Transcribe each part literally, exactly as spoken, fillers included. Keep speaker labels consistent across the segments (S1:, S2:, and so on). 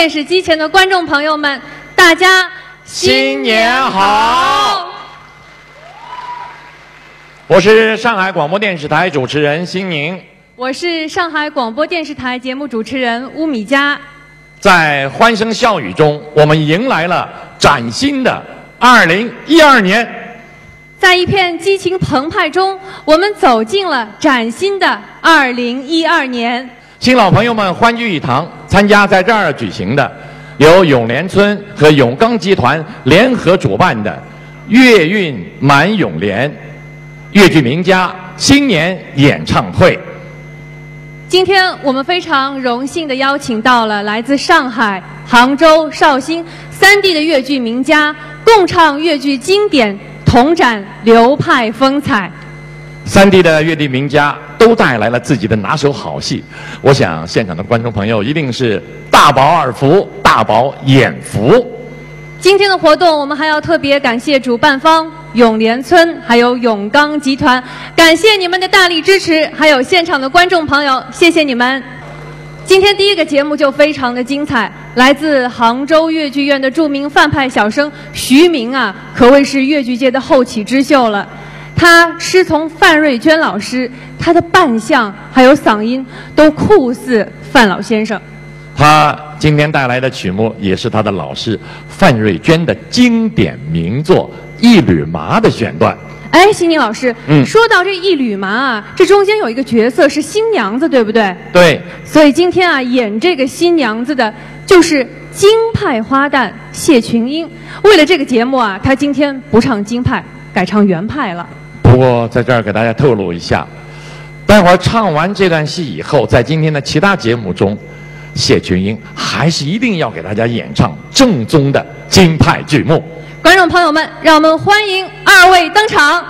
S1: 电视机前的观众朋友们，大家
S2: 新年好！我是上海广播电视台主持人辛宁，
S1: 我是上海广播电视台节目主持人乌米佳。
S2: 在欢声笑语中，我们迎来了崭新的二零一二年。
S1: 在一片激情澎湃中，我们走进了崭新的二零一二年。
S2: 新老朋友们欢聚一堂，参加在这儿举行的由永联村和永钢集团联合主办的粤韵满永联粤剧名家新年演唱会。
S1: 今天我们非常荣幸地邀请到了来自上海、杭州、绍兴三地的粤剧名家，共唱粤剧经典，同展流派风采。
S2: 三地的粤剧名家都带来了自己的拿手好戏，我想现场的观众朋友一定是大饱耳福，大饱眼福。
S1: 今天的活动，我们还要特别感谢主办方永联村，还有永钢集团，感谢你们的大力支持，还有现场的观众朋友，谢谢你们。今天第一个节目就非常的精彩，来自杭州粤剧院的著名范派小生徐明啊，可谓是粤剧界的后起之秀了。他师从范瑞娟老师，他的扮相还有嗓音都酷似范老先生。
S2: 他今天带来的曲目也是他的老师范瑞娟的经典名作《一缕麻》的选段。
S1: 哎，辛宁老师，
S2: 嗯，
S1: 说到这一缕麻啊，这中间有一个角色是新娘子，对不对？
S2: 对。
S1: 所以今天啊，演这个新娘子的就是京派花旦谢群英。为了这个节目啊，他今天不唱京派，改唱原派了。
S2: 不过在这儿给大家透露一下，待会儿唱完这段戏以后，在今天的其他节目中，谢群英还是一定要给大家演唱正宗的京派剧目。
S1: 观众朋友们，让我们欢迎二位登场。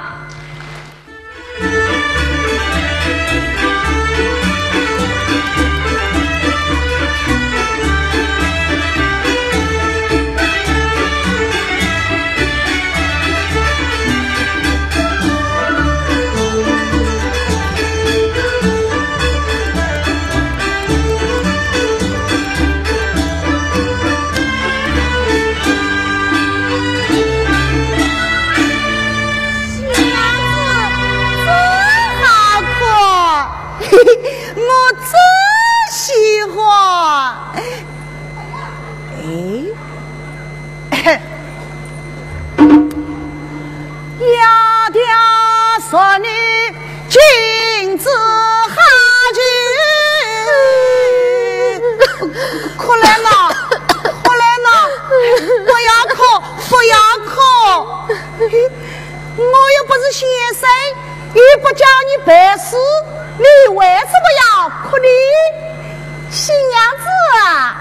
S3: 说你君子好逑，可怜了，可怜了，不要哭，不要哭，我又不是先生，又不叫你白事，你为什么要哭呢？新娘子啊！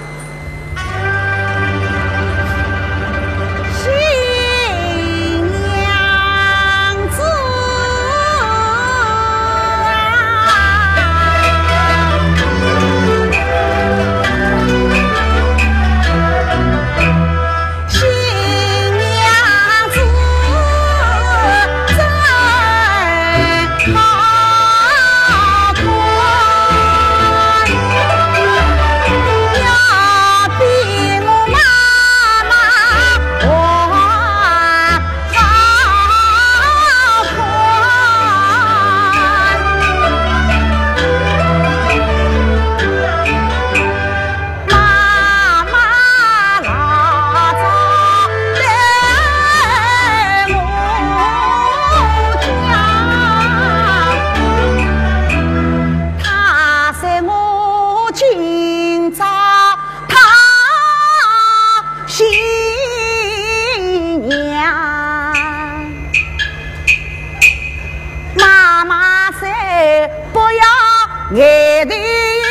S3: 眼头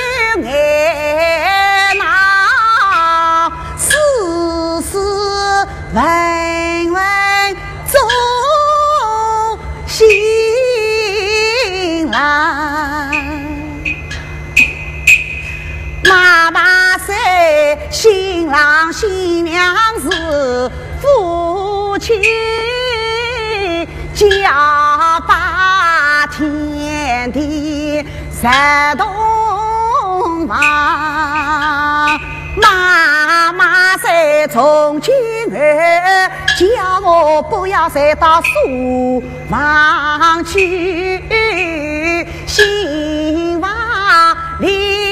S3: 眼脑，丝丝文文做新郎。妈妈说新郎新娘是夫妻交把天地。山东房， 妈妈在从今儿叫我不要再到书房去，新房里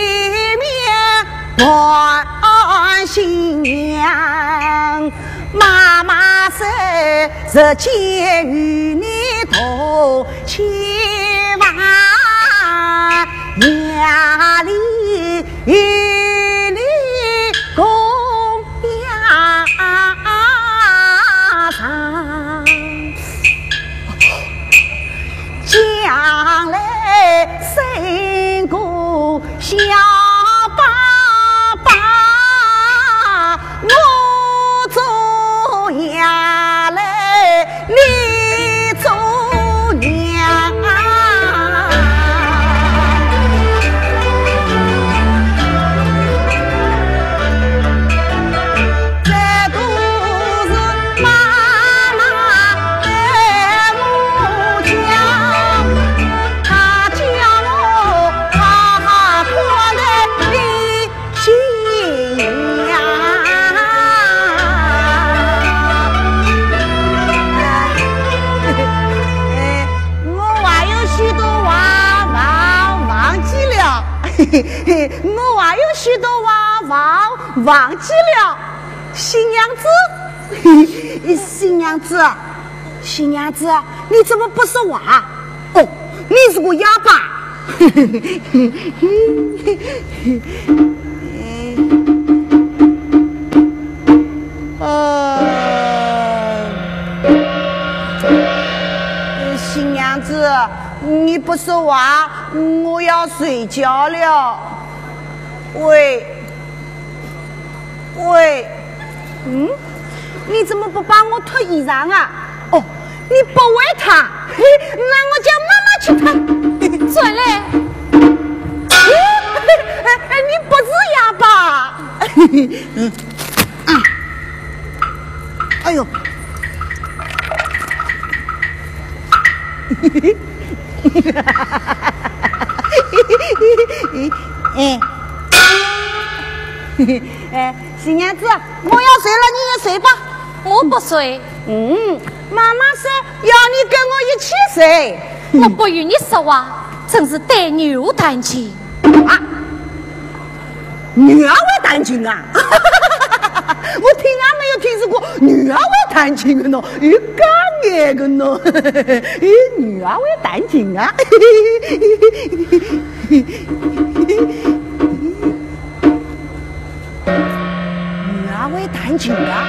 S3: 面换新娘。妈妈在日间与你同去玩，夜里与你共压床，将来生个小爸爸，我做呀来你做娘。我还有许多话忘忘记了，新娘子，新娘子，新娘子，你怎么不说话？哦，你是个哑巴。呃，新娘子。你不说话，我要睡觉了。喂，喂，嗯，你怎么不帮我脱衣裳啊？哦，你不为他，嘿，那我叫妈妈去脱。
S1: 转来，
S3: 你不是哑巴。嗯啊，哎呦。哎，哎，新娘子，我要睡了，你也睡吧。
S4: 我不睡。
S3: 嗯，妈妈说要你跟我一起睡。
S4: 我不与你说话，真是带牛弹琴
S3: 啊！女儿会弹琴啊？我听俺没有听说过女儿会弹琴的喏，有刚眼的喏，女儿会弹琴啊！女儿会弹琴啊！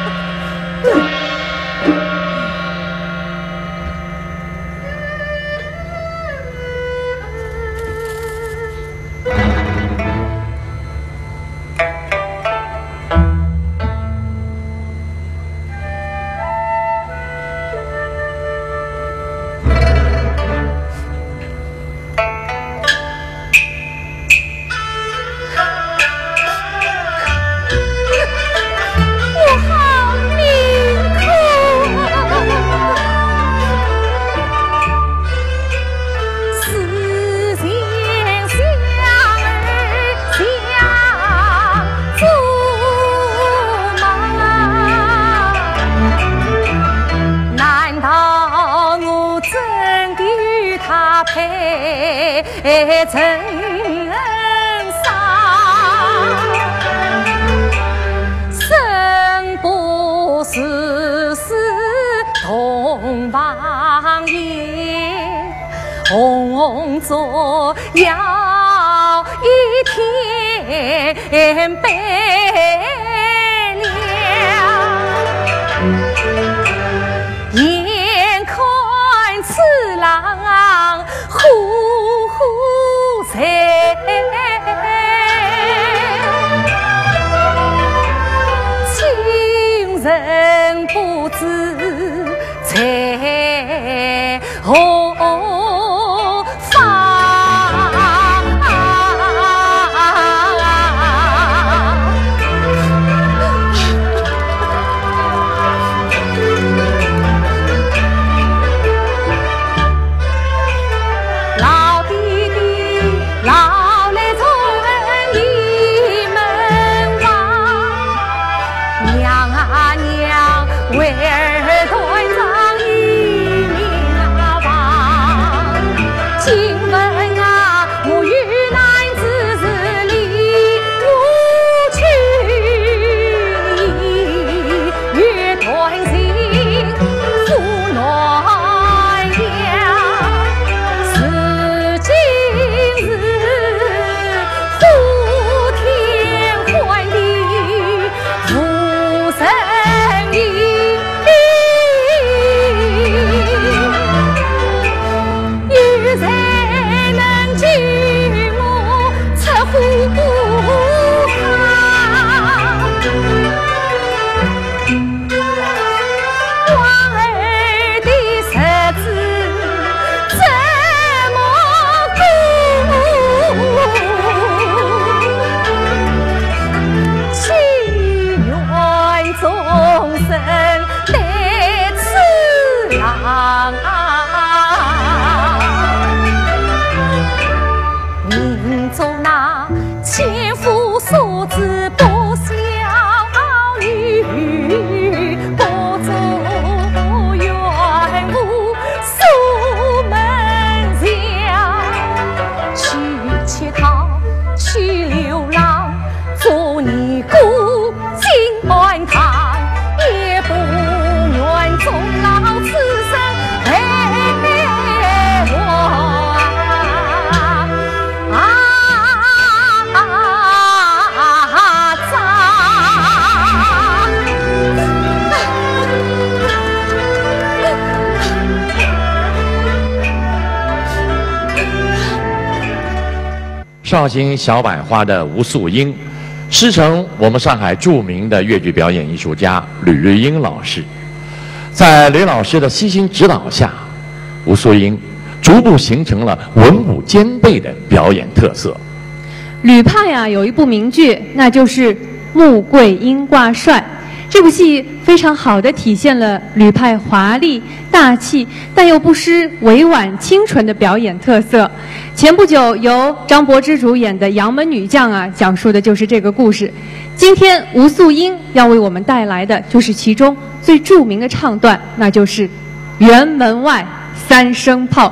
S4: 真伤，生不死死同房檐，红烛要一天白了，眼看此郎呼呼在，情人不知在何方。老
S2: 绍兴小百花的吴素英，师承我们上海著名的越剧表演艺术家吕瑞英老师。在吕老师的悉心指导下，吴素英逐步形成了文武兼备的表演特色。
S1: 吕派啊，有一部名剧，那就是《穆桂英挂帅》。这部戏非常好地体现了吕派华丽大气，但又不失委婉清纯的表演特色。前不久由张柏芝主演的《杨门女将》啊，讲述的就是这个故事。今天吴素英要为我们带来的就是其中最著名的唱段，那就是《辕门外三声炮》。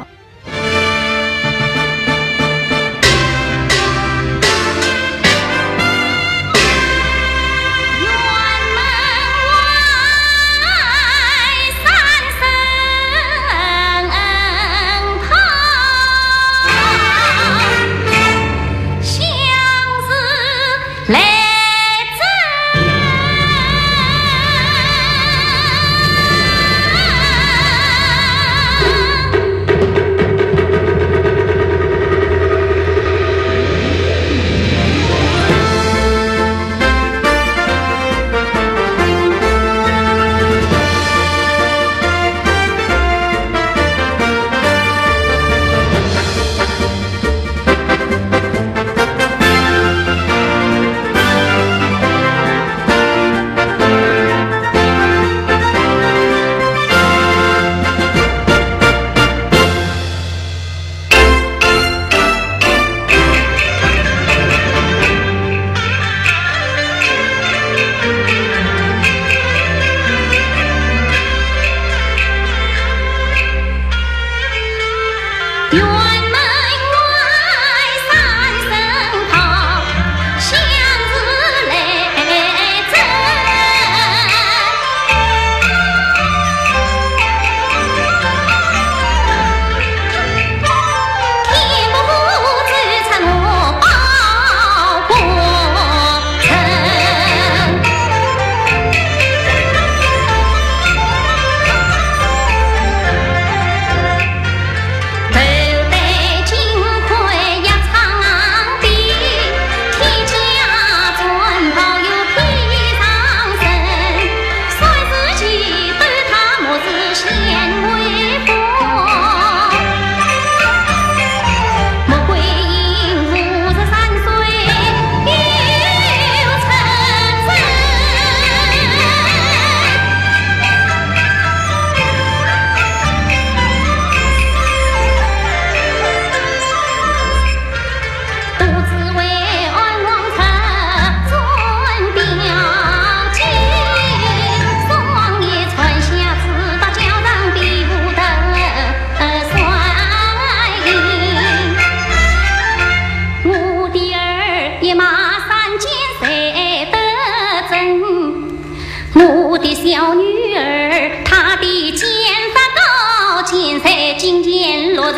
S5: 小女儿，她的剑法高，剑才金剑落在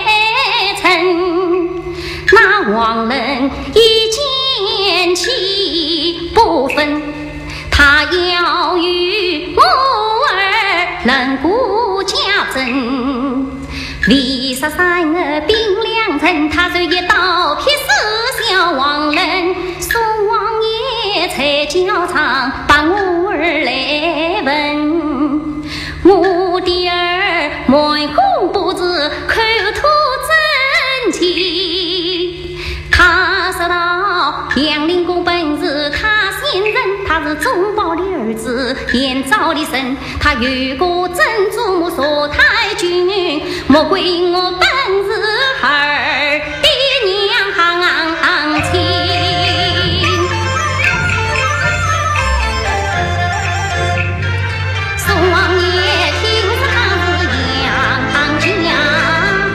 S5: 尘。那王人一剑气不分，他要与我儿能顾家珍。李十三儿兵两城，他这一刀劈死小王人。宋王爷才教场把我儿来问，我的儿满弓不知口吐真气。他说道杨林公本是他先人，他是忠保的儿子延昭的神，他有个曾祖母说太君，莫怪我本是儿的娘亲。宋王爷听说他是杨家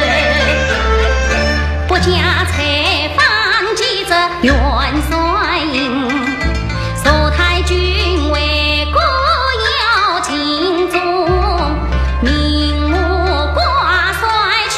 S5: 儿，不加采访记者元帅营，说太君为国要尽忠，命我挂帅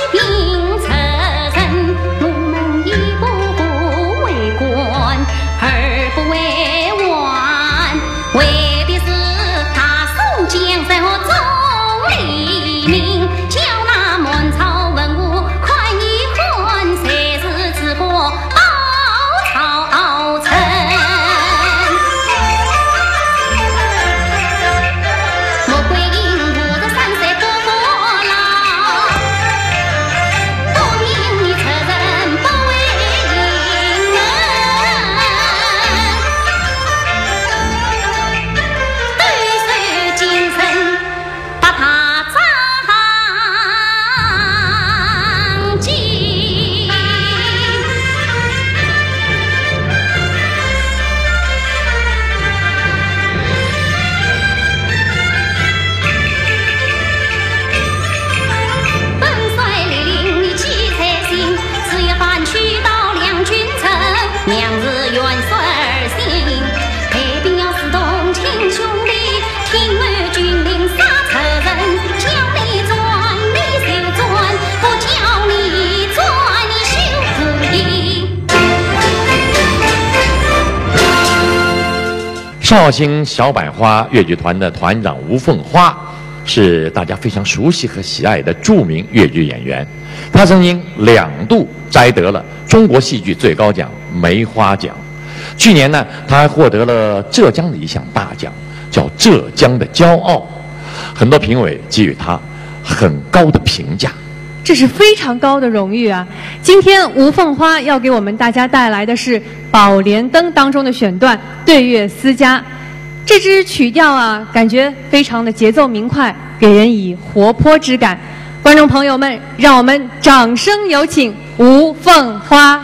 S2: 绍兴小百花越剧团的团长吴凤花是大家非常熟悉和喜爱的著名越剧演员，她曾经两度摘得了中国戏剧最高奖梅花奖。去年呢，她还获得了浙江的一项大奖，叫浙江的骄傲。很多评委给予她很高的评价。
S1: 这是非常高的荣誉啊！今天吴凤花要给我们大家带来的是《宝莲灯》当中的选段《对月思家》。这支曲调啊，感觉非常的节奏明快，给人以活泼之感。观众朋友们，让我们掌声有请吴凤花。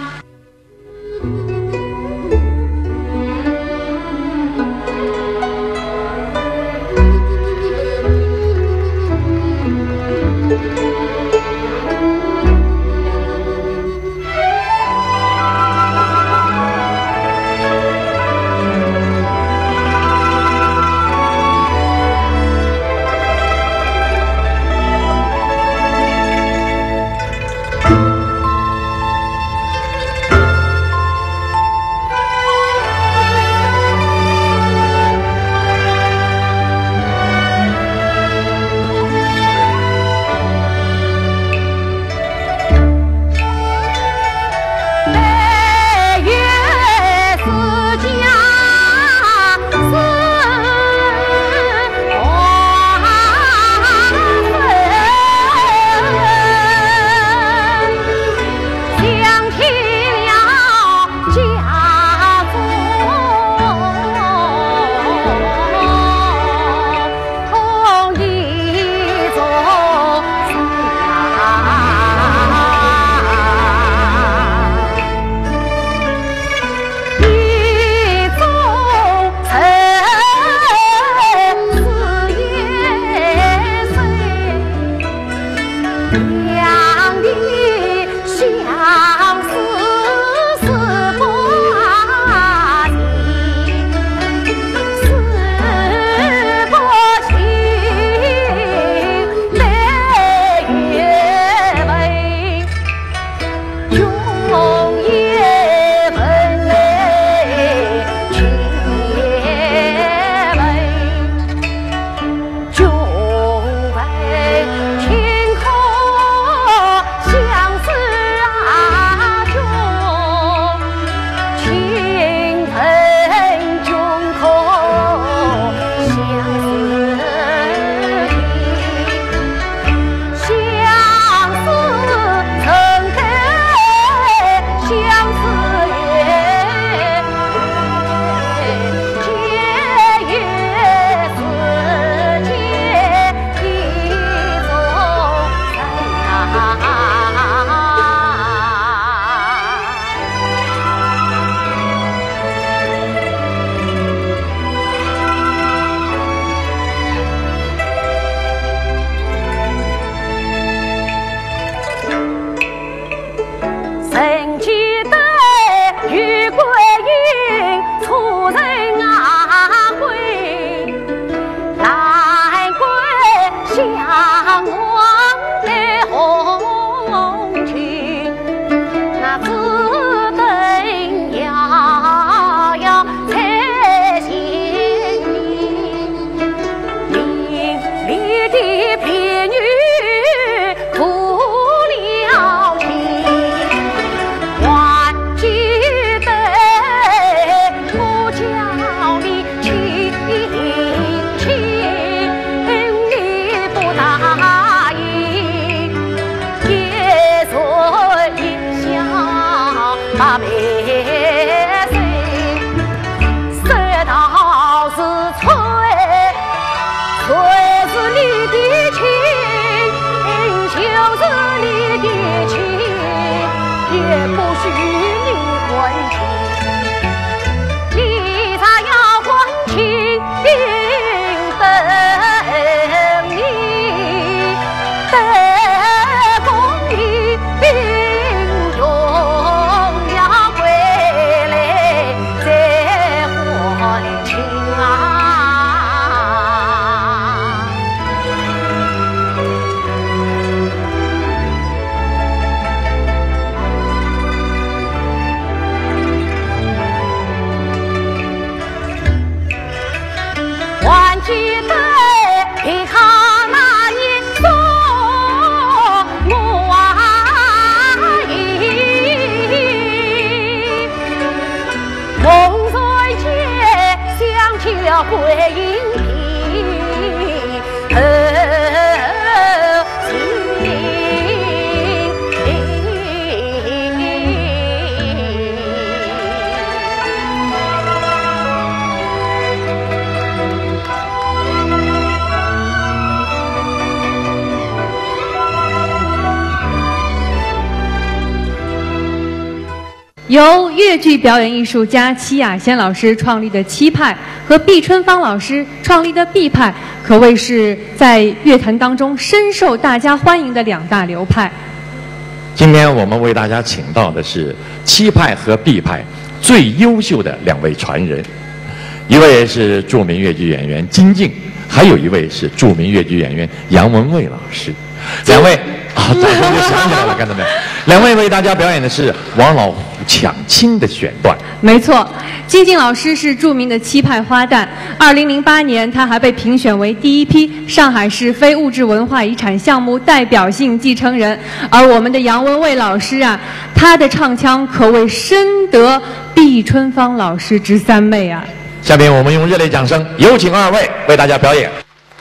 S1: 由越剧表演艺术家戚雅仙老师创立的戚派和毕春芳老师创立的毕派，可谓是在乐坛当中深受大家欢迎的两大流派。
S2: 今天我们为大家请到的是戚派和毕派最优秀的两位传人，一位是著名越剧演员金靖，还有一位是著名越剧演员杨文蔚老师。两位啊，掌声就响起来了，看到没有？两位为大家表演的是王老虎抢亲的选段。
S1: 没错，金靖老师是著名的戚派花旦。二零零八年，他还被评选为第一批上海市非物质文化遗产项目代表性继承人。而我们的杨文蔚老师啊，他的唱腔可谓深得毕春芳老师之三昧啊。
S2: 下面我们用热烈掌声有请二位为大家表演。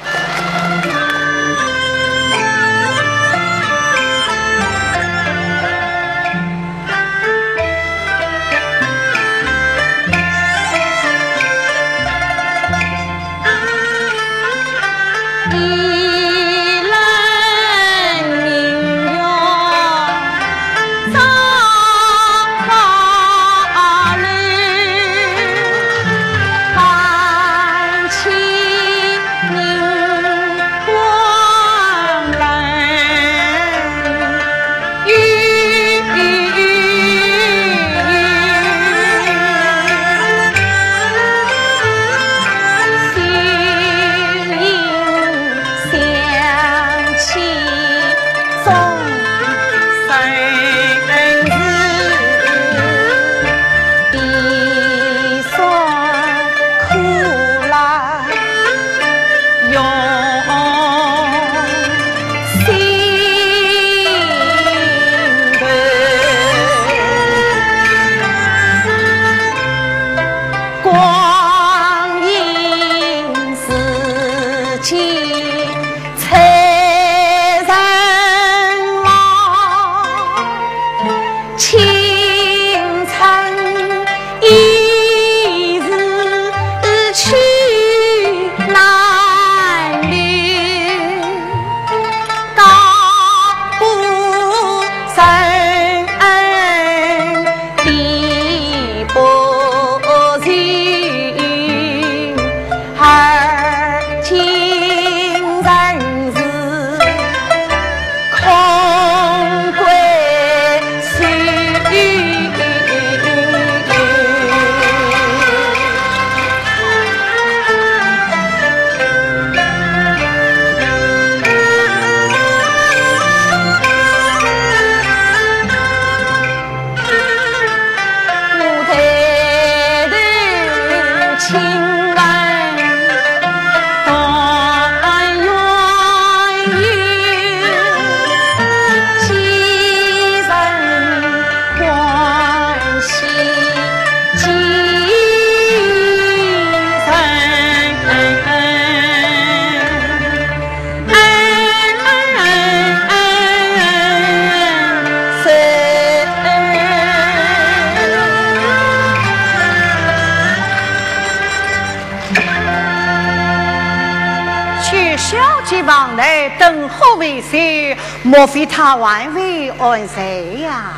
S3: 等候为谁？莫非他万为安谁呀？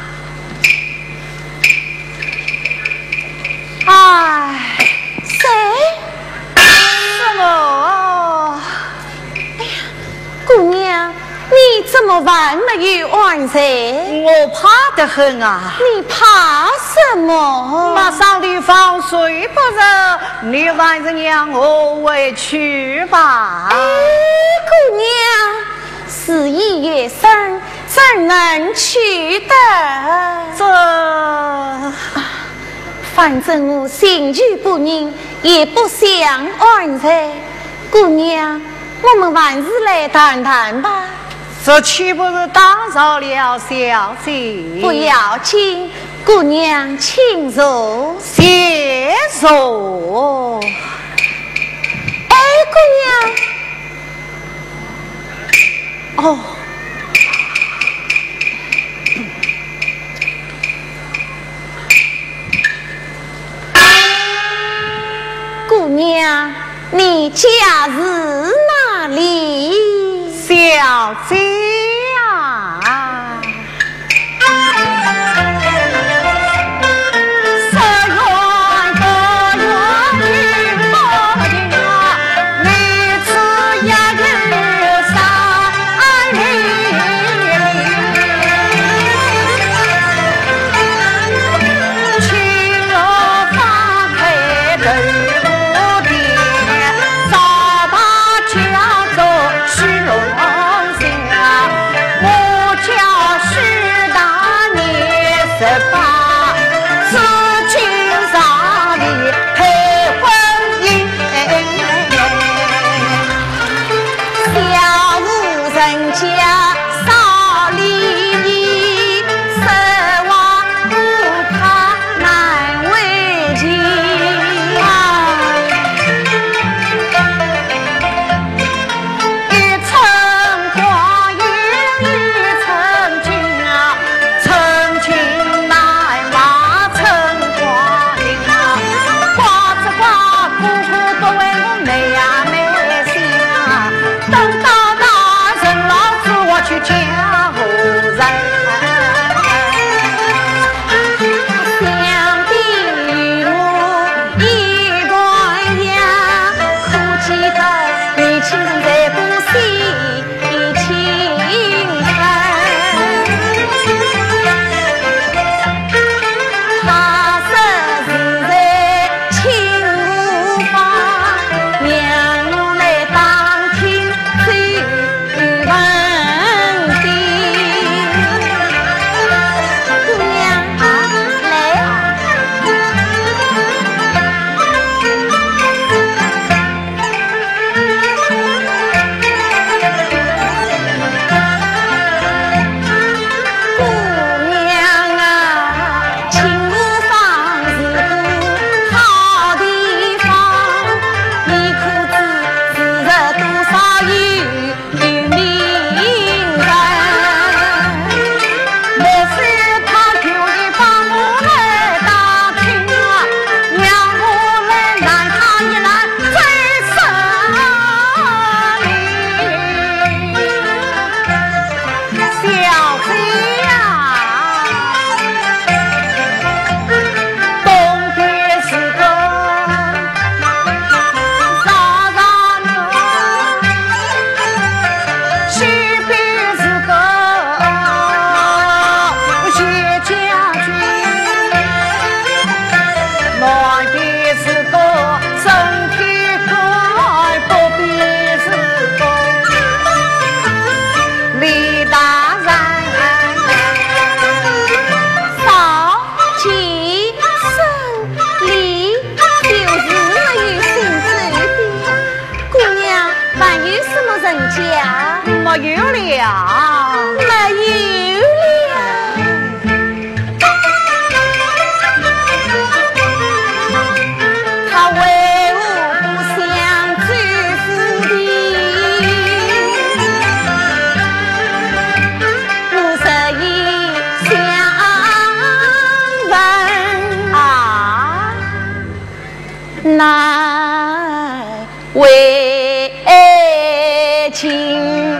S3: 哎，谁？是我。哎呀，姑娘，你怎么还没有安谁？我怕得很啊！你怕什么？马上的放水不热，你还是让我回去吧。哎，姑娘，事已夜深，怎能去的？这，反正我心绪不宁，也不想安谁。姑娘，我们还是来谈谈吧。这岂不是打扰了小姐？不要紧，姑娘请坐，谢坐。哎，姑娘，哦，姑娘，你家是哪里？小姐啊， 没有了，没有了。他为我不想追父的，我实已想问啊，乃为情。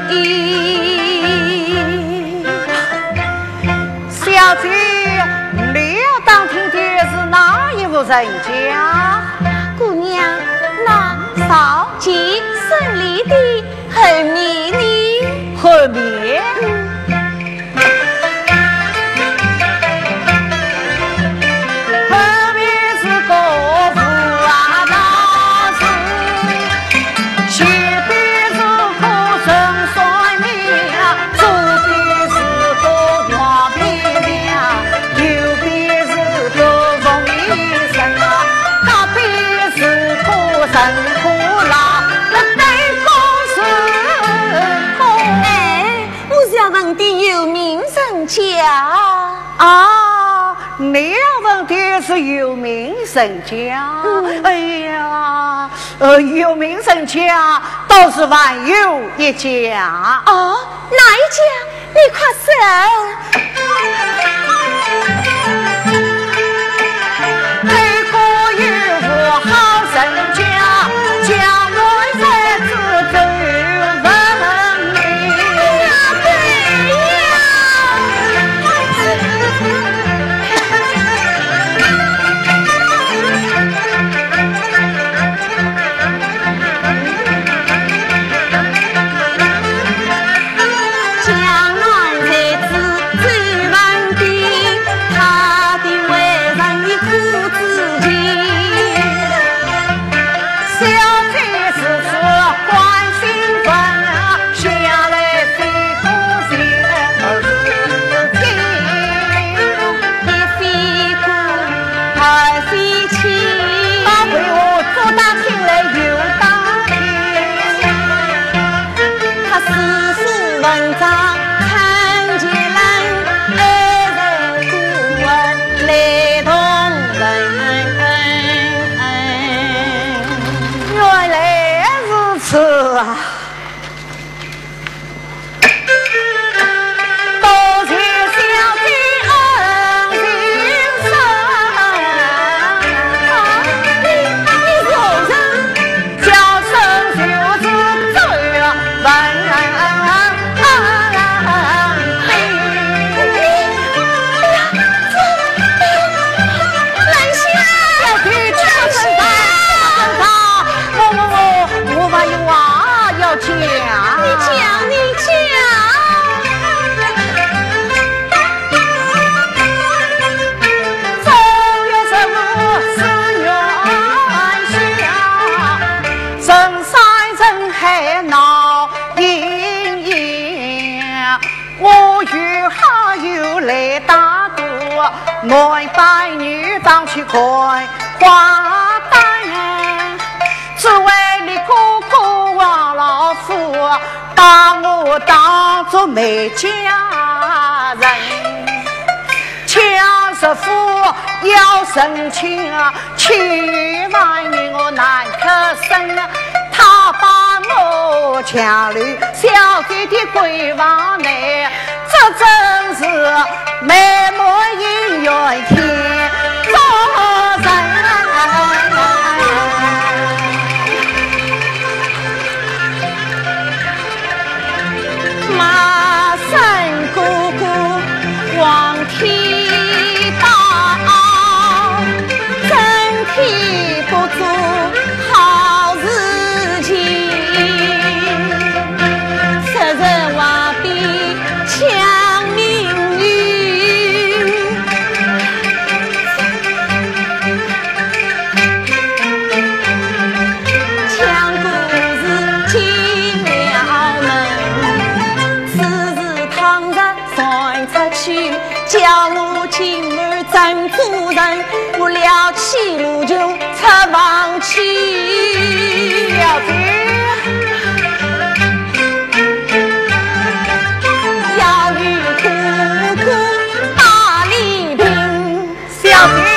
S3: 小姐，你要当听的是哪一户人家？
S4: 姑娘，那少吉顺利的后面呢？
S3: 后面。啊，你要问的是有名人家。嗯、哎呀，呃，有名人家倒是还有一家。
S4: 哦，哪一家？你快说。
S3: 那个有个好人家，将来在此走闻名。我带女当去看花旦，只为你哥哥王老夫把我当作美家人。强师傅要生情啊，千万女我难可生啊。他把我强留小姐的闺房内，这真是美梦姻缘天做人。马三哥哥出去，叫我今儿真做人，我了起路就出房去。小姐，要与姑姑打理平。小姐。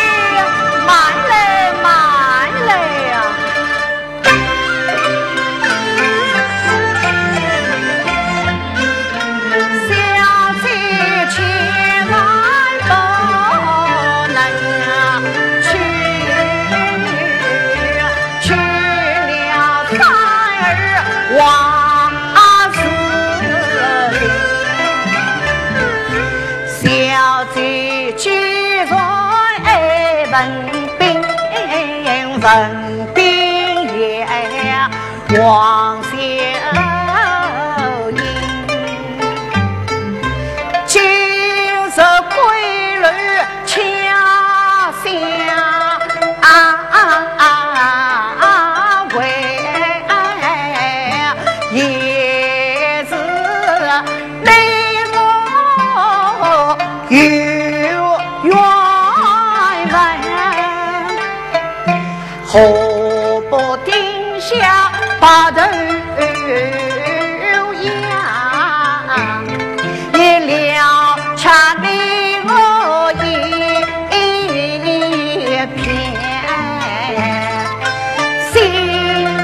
S3: 文兵也王小英，今日归路恰相会，也是令我有缘。何不定下把头扬，也了茶里我一片心。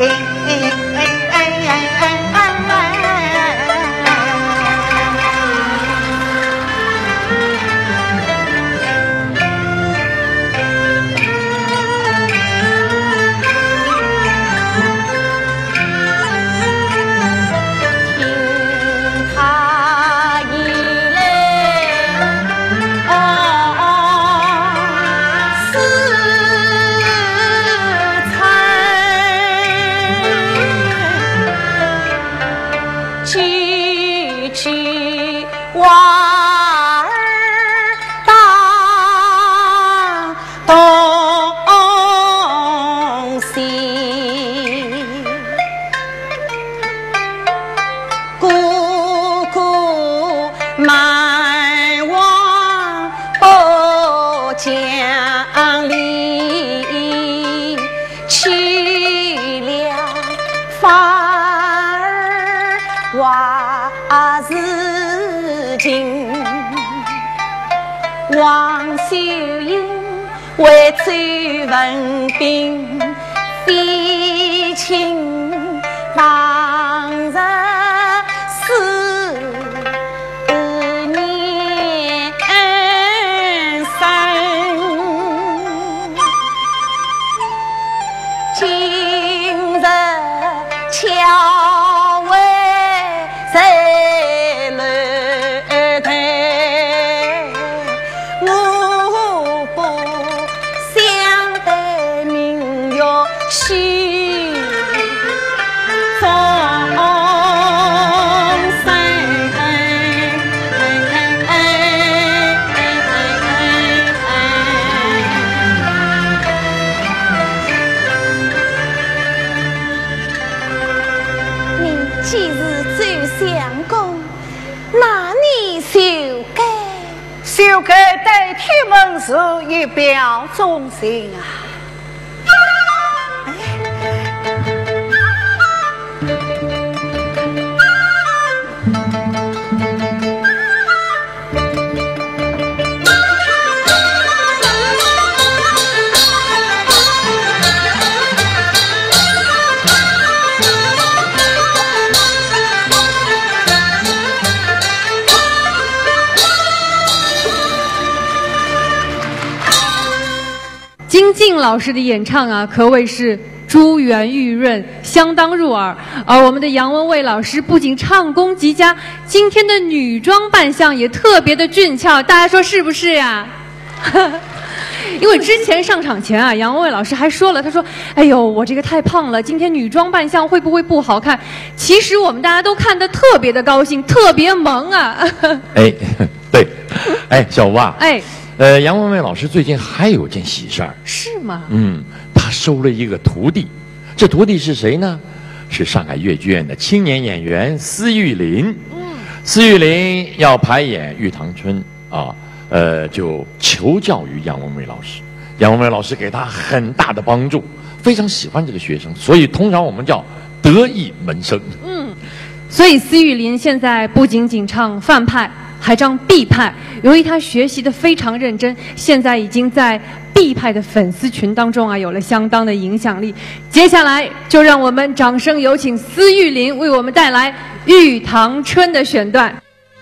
S3: 王秀英为追文兵，飞亲当日四年生，今日巧为谁来台？修改对天门是一表忠心啊！
S1: 金靖老师的演唱啊，可谓是珠圆玉润，相当入耳。而我们的杨文蔚老师不仅唱功极佳，今天的女装扮相也特别的俊俏，大家说是不是呀？因为之前上场前啊，杨文蔚老师还说了，他说：“哎呦，我这个太胖了，今天女装扮相会不会不好看？”其实我们大家都看得特别的高兴，特别萌啊！
S2: 哎，对，哎，小吴啊，
S1: 哎。
S2: 呃，杨文蔚老师最近还有件喜事儿，
S1: 是吗？
S2: 嗯，他收了一个徒弟，这徒弟是谁呢？是上海越剧院的青年演员司玉林。嗯， 司玉林要排演《玉堂春》啊，呃，就求教于杨文伟老师。杨文伟老师给他很大的帮助，非常喜欢这个学生，所以通常我们叫得意门生。
S1: 嗯，所以司玉林现在不仅仅唱范派，还唱毕派。由于他学习的非常认真，现在已经在毕派的粉丝群当中啊有了相当的影响力。接下来就让我们掌声有请司玉林为我们带来《玉堂春》的选段。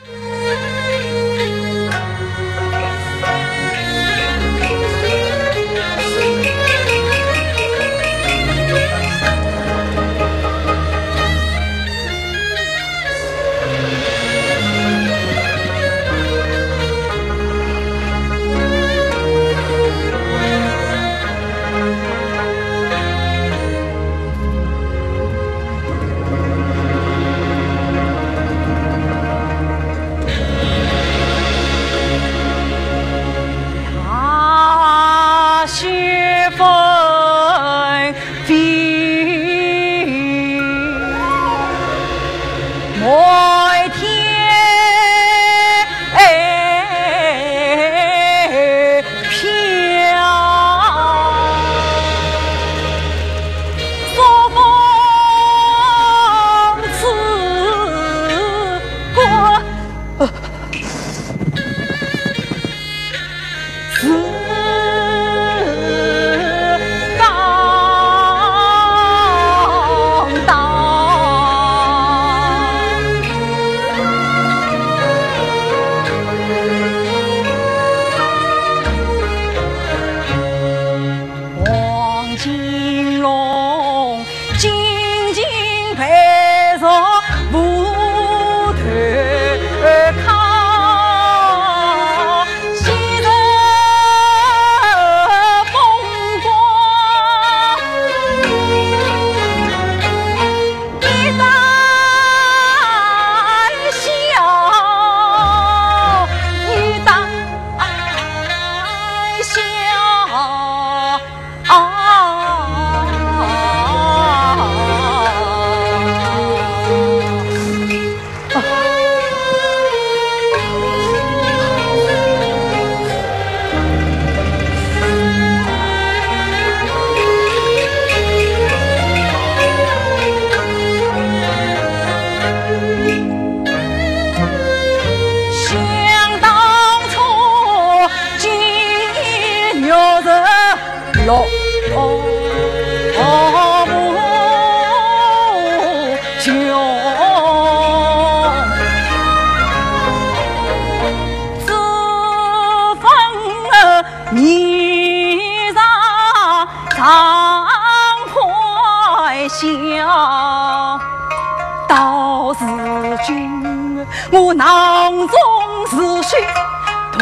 S3: 我囊中是血，徒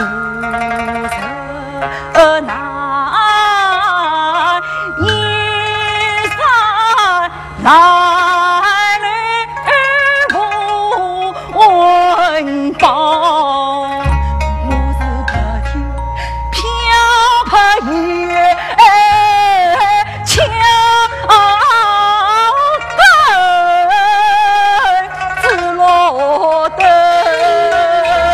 S3: 手难一山来女不闻报，我是白天飘泊月枪灯，自落灯。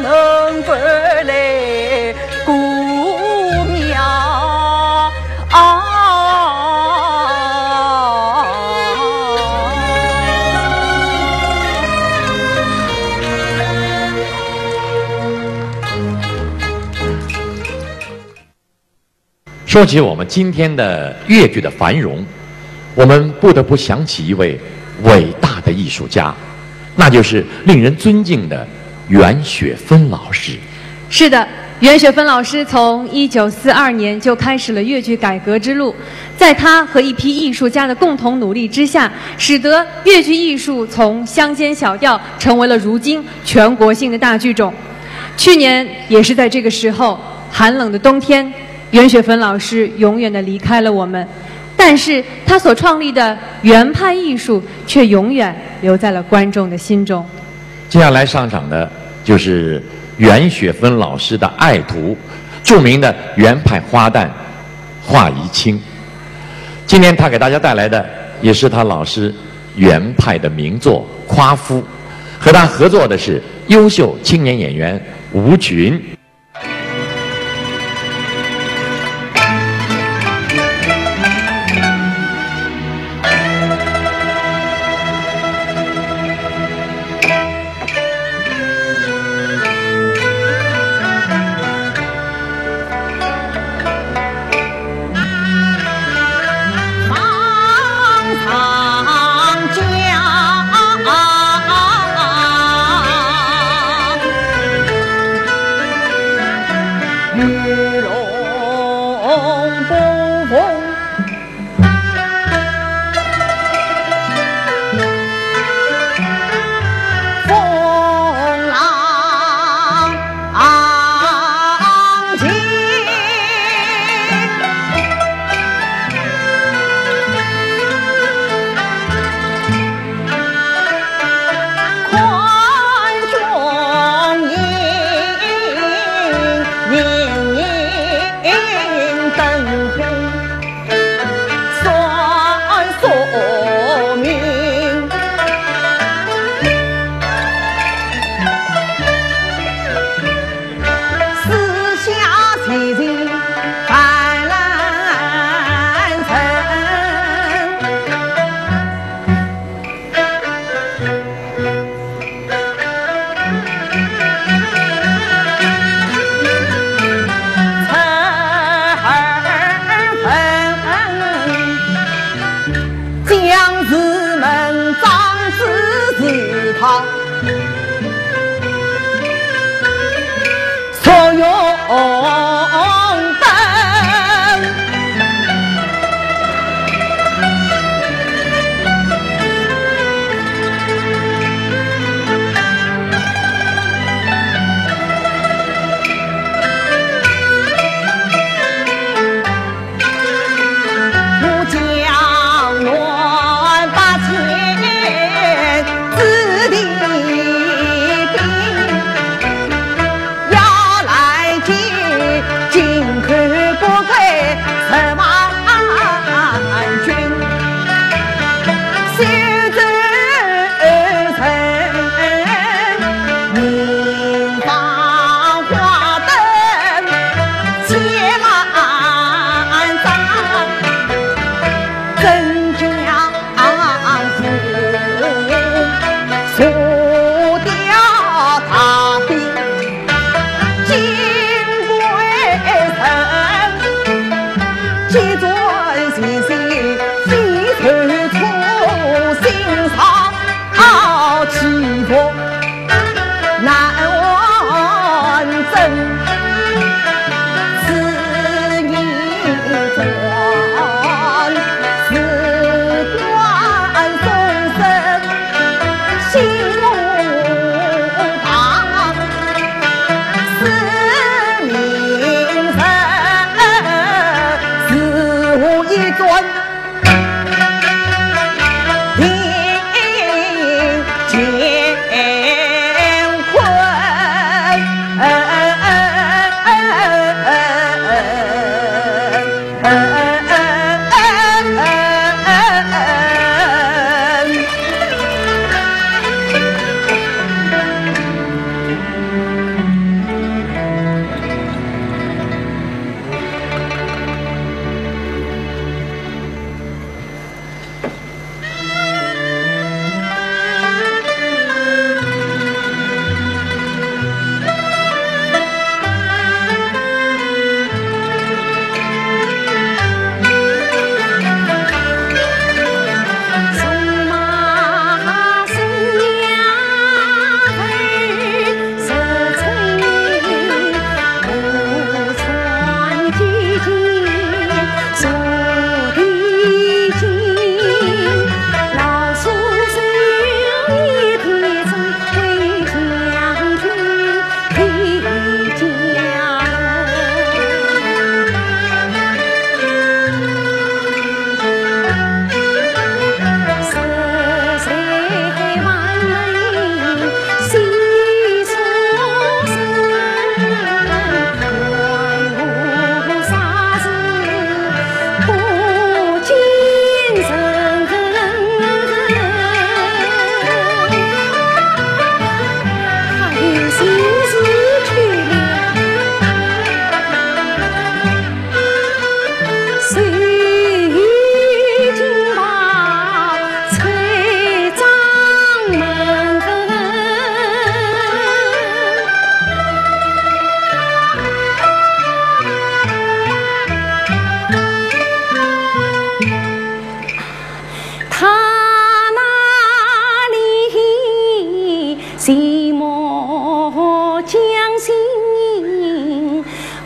S3: 能不来姑娘啊！
S2: 说起我们今天的粤剧的繁荣，我们不得不想起一位伟大的艺术家，那就是令人尊敬的袁雪芬老师。
S1: 是的，袁雪芬老师从一九四二年就开始了粤剧改革之路，在他和一批艺术家的共同努力之下，使得粤剧艺术从乡间小调成为了如今全国性的大剧种。去年也是在这个时候，寒冷的冬天，袁雪芬老师永远的离开了我们，但是他所创立的原派艺术却永远留在了观众的心中。
S2: 接下来上场的就是袁雪芬老师的爱徒，著名的原派花旦华宜清。今天他给大家带来的也是他老师原派的名作《夸夫》，和他合作的是优秀青年演员吴群。
S3: 要来见。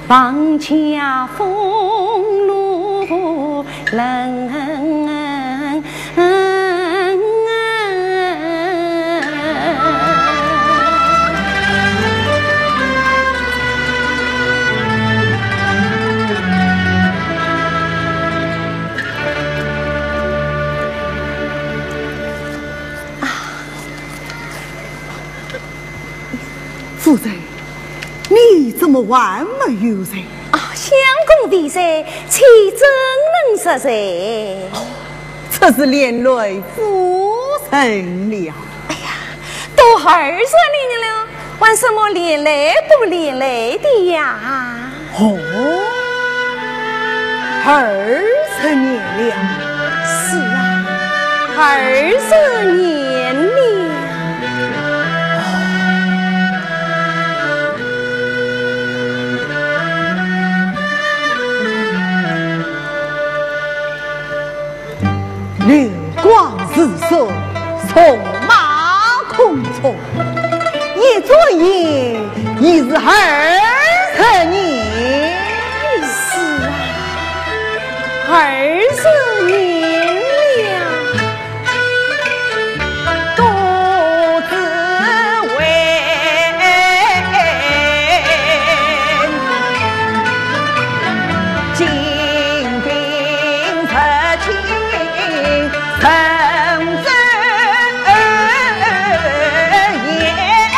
S3: 放下风露冷。
S6: 夫人，你怎么还没有人？
S3: 啊，相公的事，岂真能实在？
S6: 这是连累夫人了。
S3: 哎呀，都二十年了，为什么连累不连累的呀？
S6: 哦，二十年了。
S3: 是啊，二十年了。
S6: 流光似射，纵马空冲，一转眼已是二十年。
S3: 是啊，二十年了，
S6: 独自为金兵特情曾真言，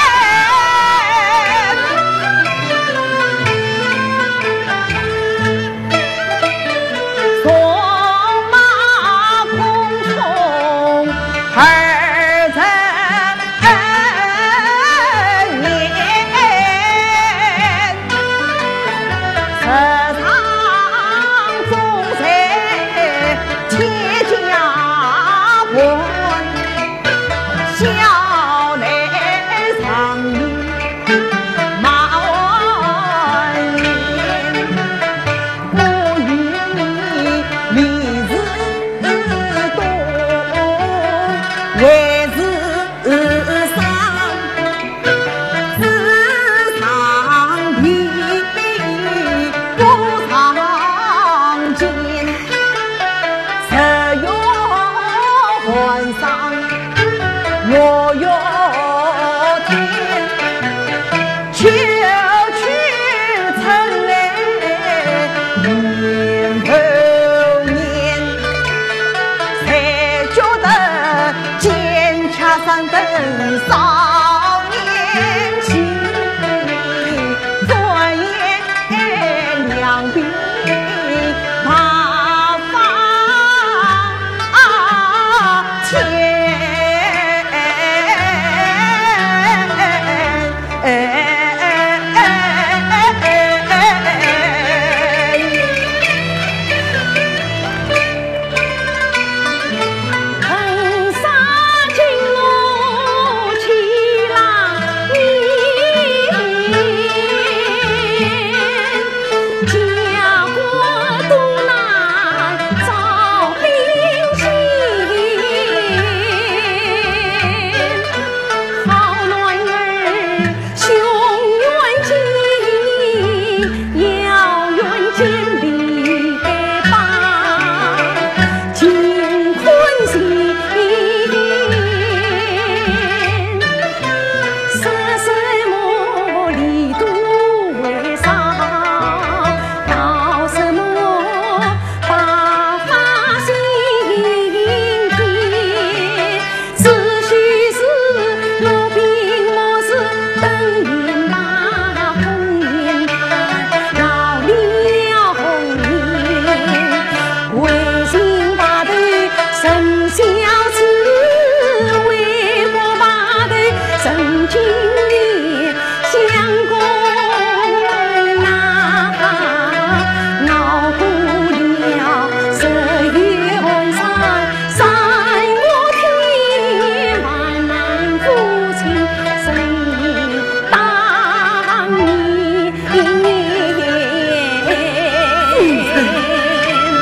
S6: 纵马空冲二十年，十场中在铁家文，小来上马万年，我与你离是多，为是伤，只长皮不长剑，只有换上若有天，秋去春来年后年，才觉得剑恰上等少年轻，转眼两鬓大放天。
S3: 恨杀金路起浪年，家国都难找兵心，好男儿胸远近，要远近离别邦，金坤心，世世莫离都为少，到什么八发心田，只须是路平莫是等云马红颜淡，老了红颜，为情把头生小子，为国把头生金莲，相公啊，熬过了十月红山，山我天，万难夫妻生当年。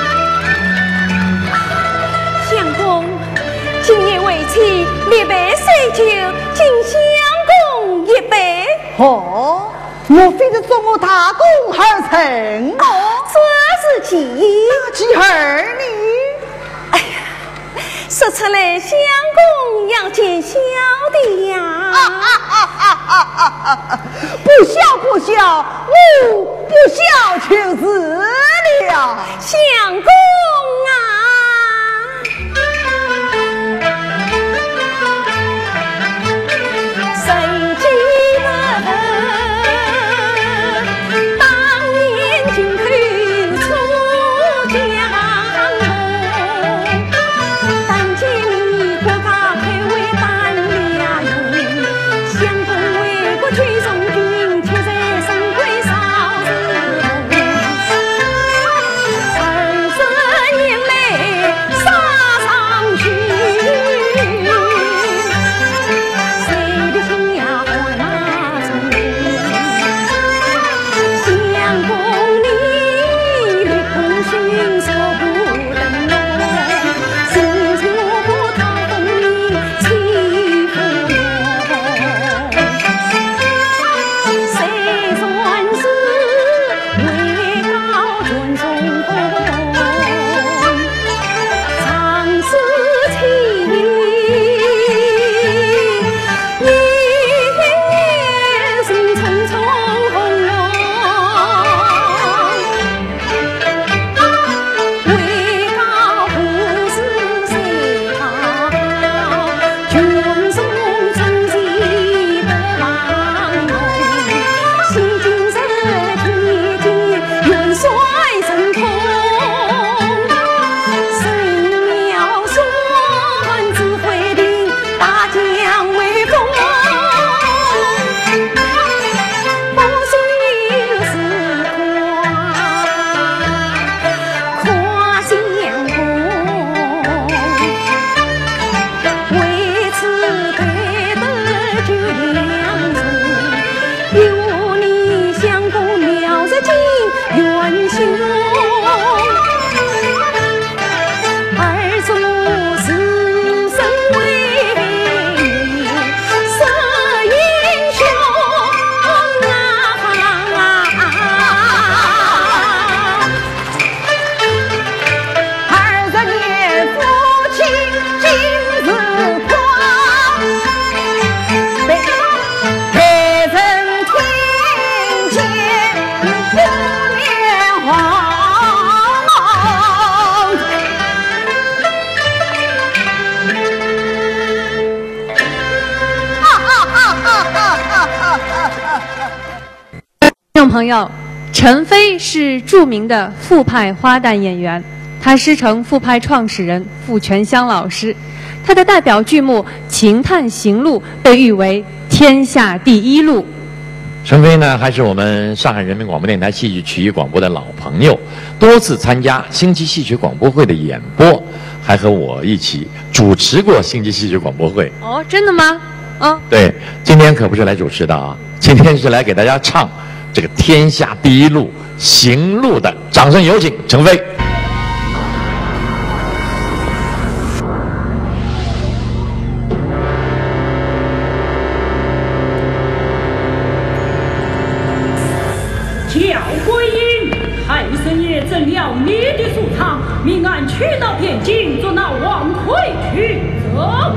S3: 相公，今夜为妻列杯水酒，敬相公一杯。
S6: 哦， 莫非是做我大公儿成我？
S4: 这是几
S6: 几儿呢？
S4: 哎呀，说出来相公要见小的呀！
S6: 啊啊啊啊啊啊！不孝不孝，我不孝就是了。
S4: 相公啊！
S1: 朋友，陈飞是著名的傅派花旦演员，他师承傅派创始人傅全香老师。他的代表剧目《情探行录》被誉为天下第一录。
S2: 陈飞呢，还是我们上海人民广播电台戏剧曲艺广播的老朋友，多次参加星期戏曲广播会的演播，还和我一起主持过星期戏曲广播会。
S1: 哦，真的吗？啊，
S2: 对，今天可不是来主持的啊，今天是来给大家唱这个天下第一路行路的，掌声有请陈飞。
S7: 叫归因，太僧爷赠了你的素汤，命俺去到汴京做那王魁去走。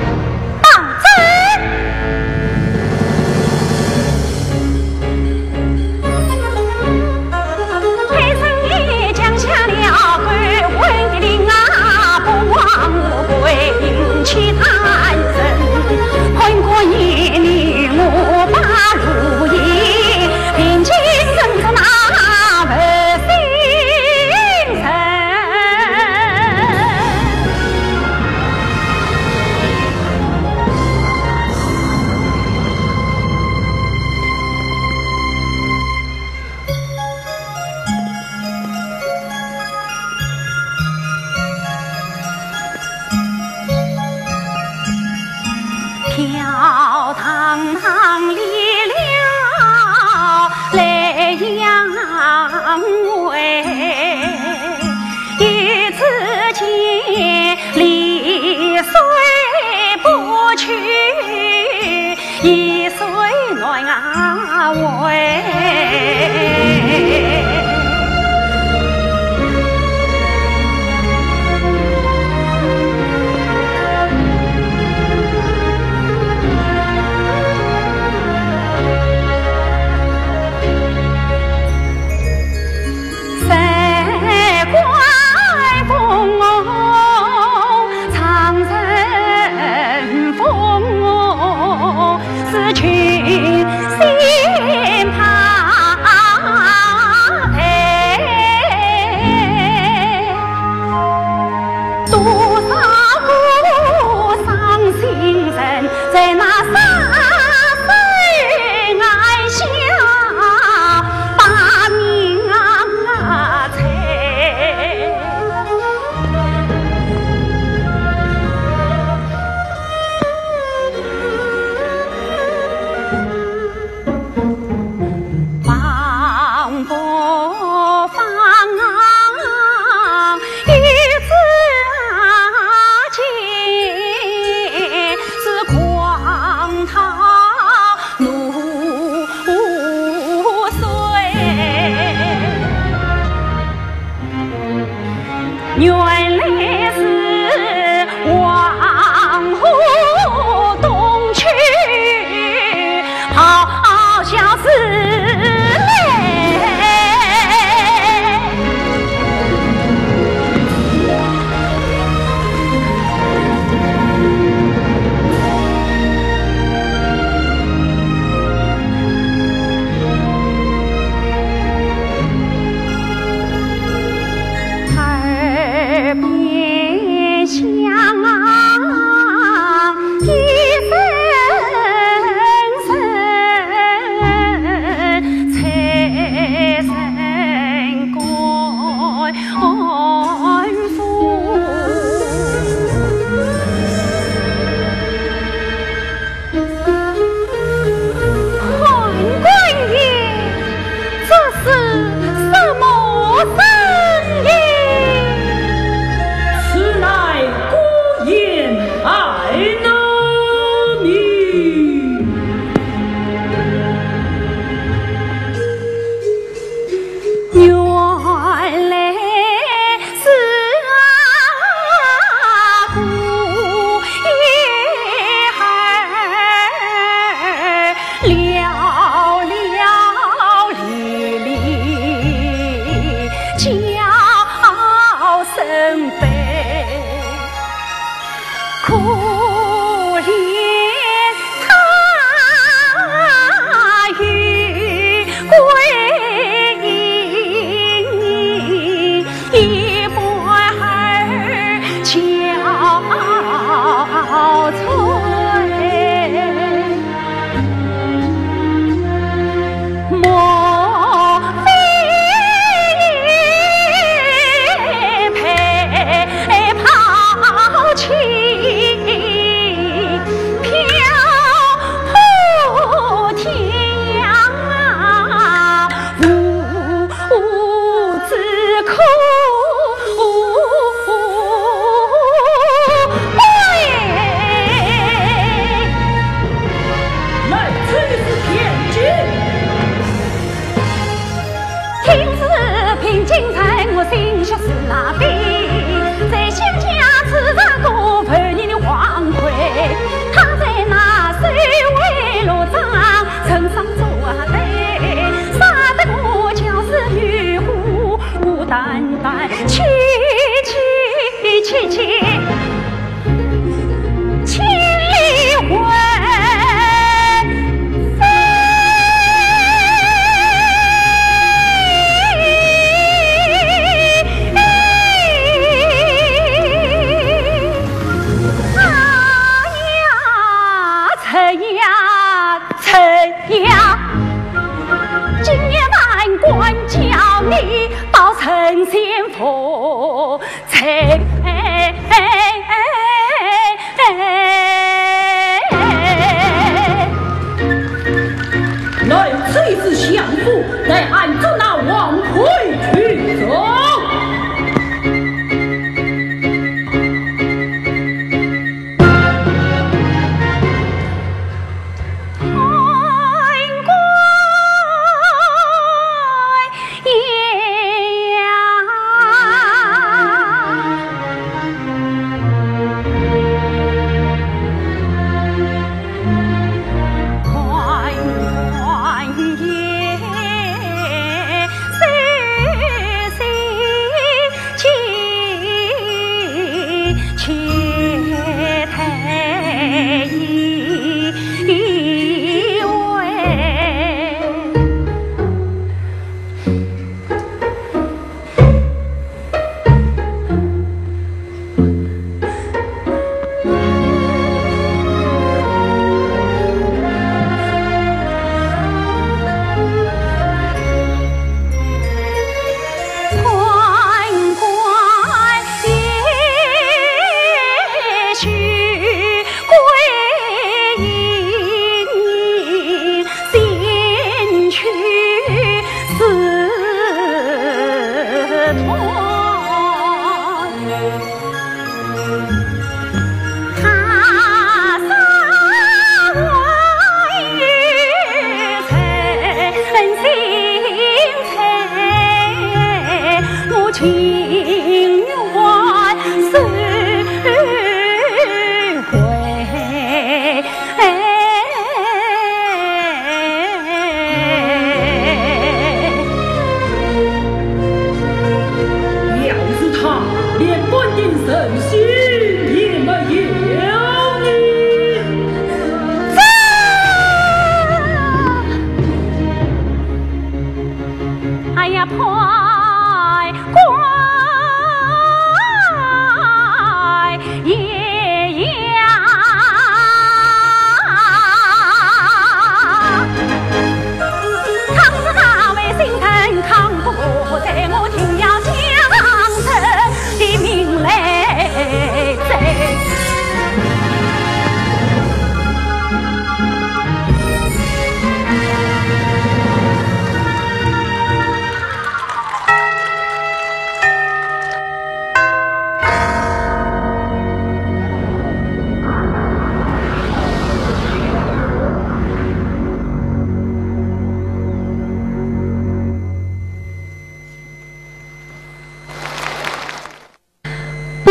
S5: 去探人，混过一年我把如意，平静人着那份心神。飘堂堂离了泪阳尾，一次见离虽不去，一岁暖啊。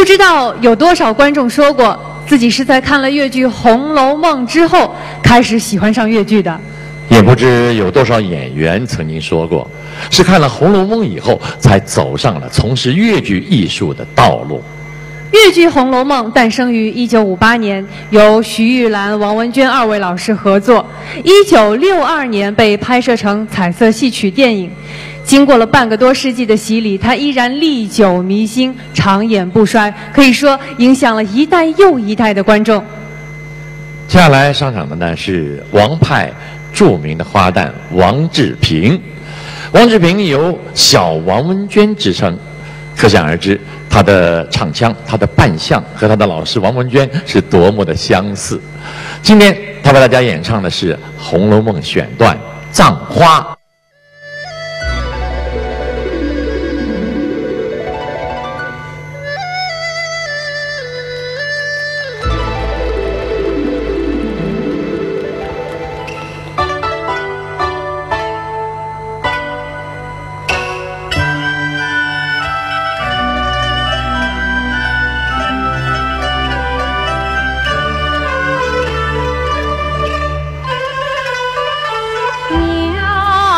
S1: 知道有多少观众说过自己是在看了越剧《红楼梦》之后开始喜欢上越剧的。
S2: 也不知有多少演员曾经说过，是看了《红楼梦》以后才走上了从事越剧艺术的道路。
S1: 越剧《红楼梦》诞生于一九五八年，由徐玉兰、王文娟二位老师合作。一九六二年被拍摄成彩色戏曲电影。经过了半个多世纪的洗礼，它依然历久弥新，长演不衰，可以说影响了一代又一代的观众。
S2: 接下来上场的呢是王派著名的花旦王志平。王志平有小王文娟之称，可想而知他的唱腔、他的扮相和他的老师王文娟是多么的相似。今天他为大家演唱的是《红楼梦》选段《葬花》。
S4: 娘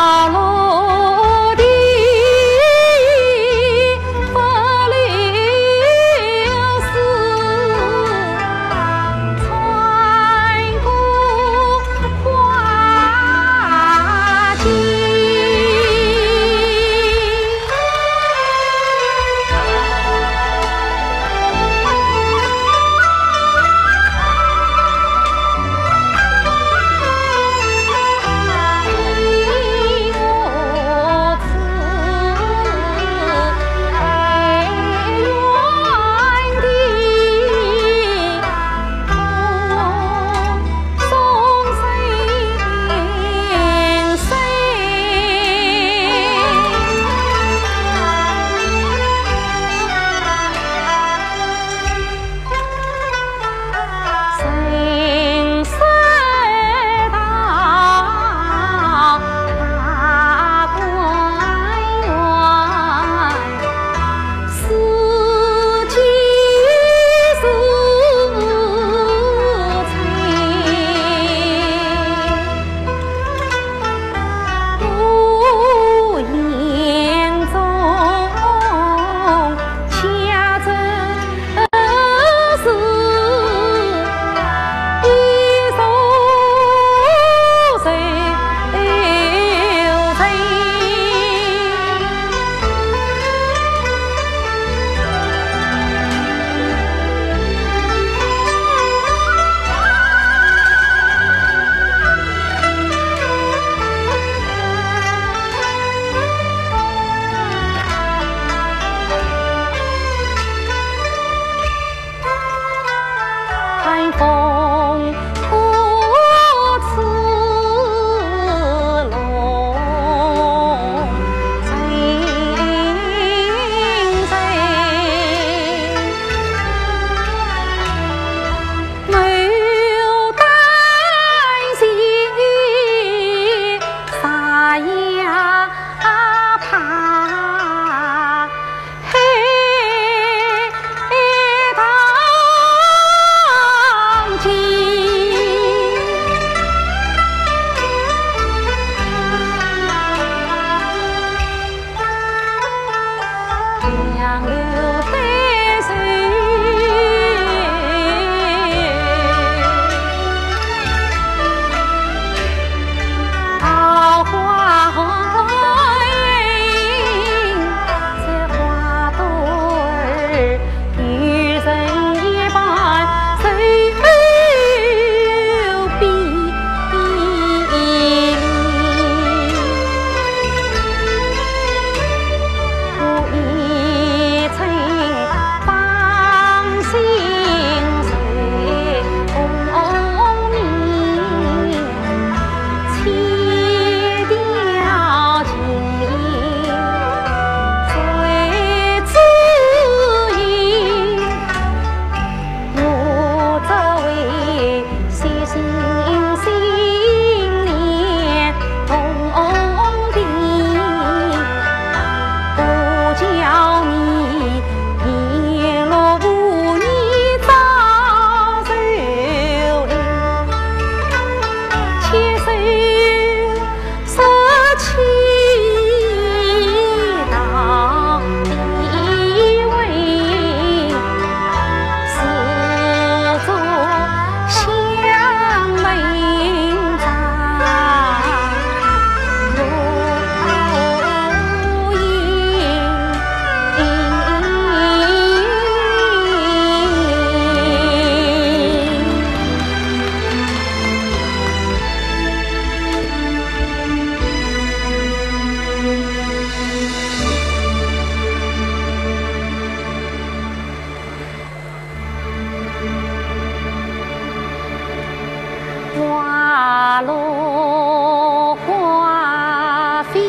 S5: 花落花飞，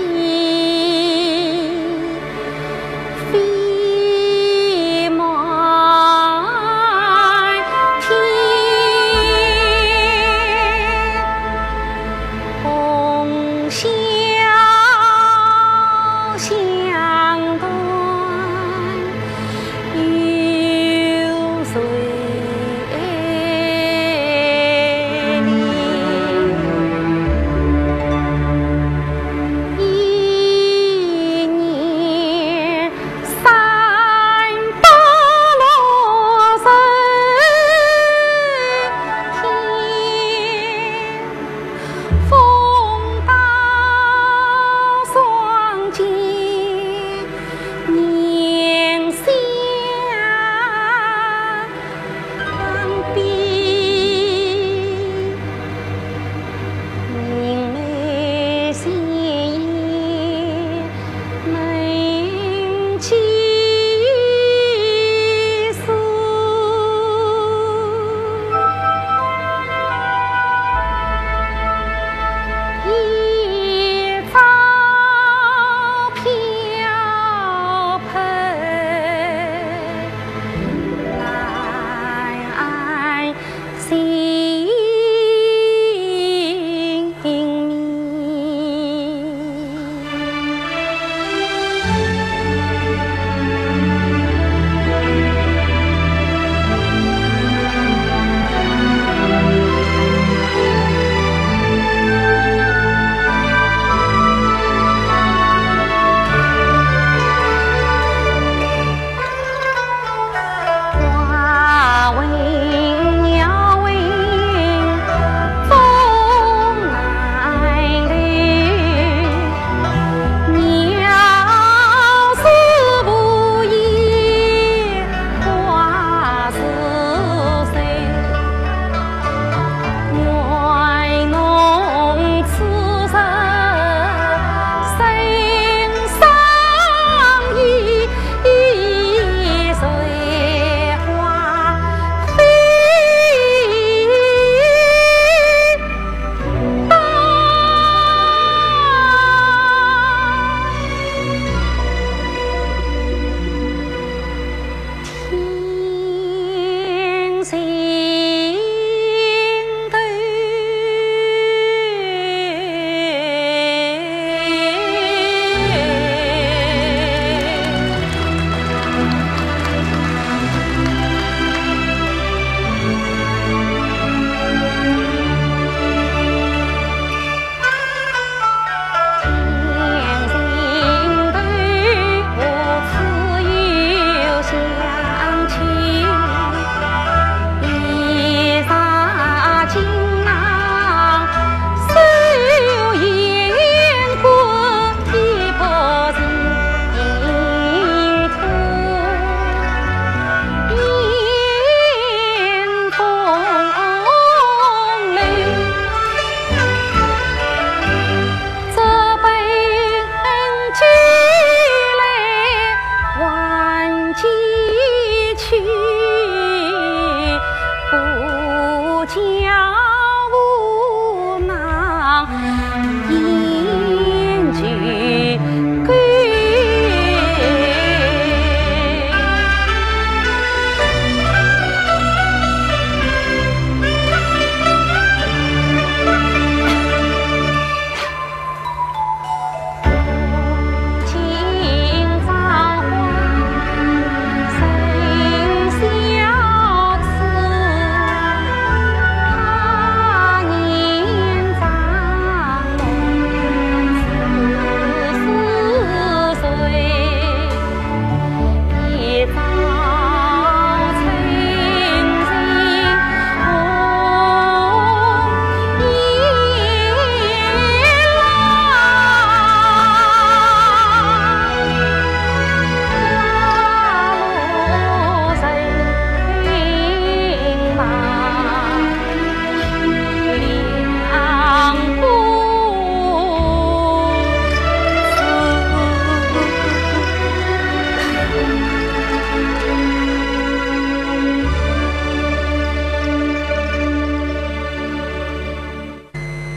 S5: 飞满天。红绡香断，又随年。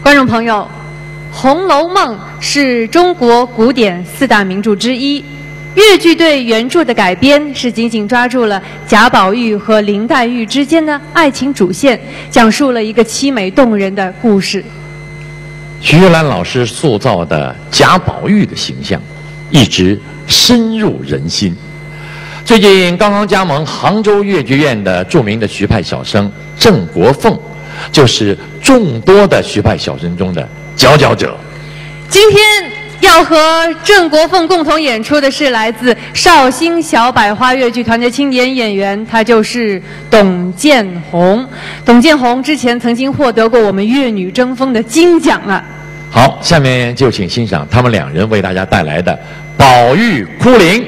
S1: 观众朋友，《红楼梦》是中国古典四大名著之一。越剧对原著的改编是紧紧抓住了贾宝玉和林黛玉之间的爱情主线，讲述了一个凄美动人的故事。
S2: 徐玉兰老师塑造的贾宝玉的形象，一直深入人心。最近刚刚加盟杭州越剧院的著名的徐派小生郑国凤，就是众多的徐派小生中的佼佼者。
S1: 今天要和郑国凤共同演出的是来自绍兴小百花越剧团的青年演员，他就是董建红。董建红之前曾经获得过我们越女争锋的金奖啊。
S2: 好，下面就请欣赏他们两人为大家带来的《宝玉哭灵》。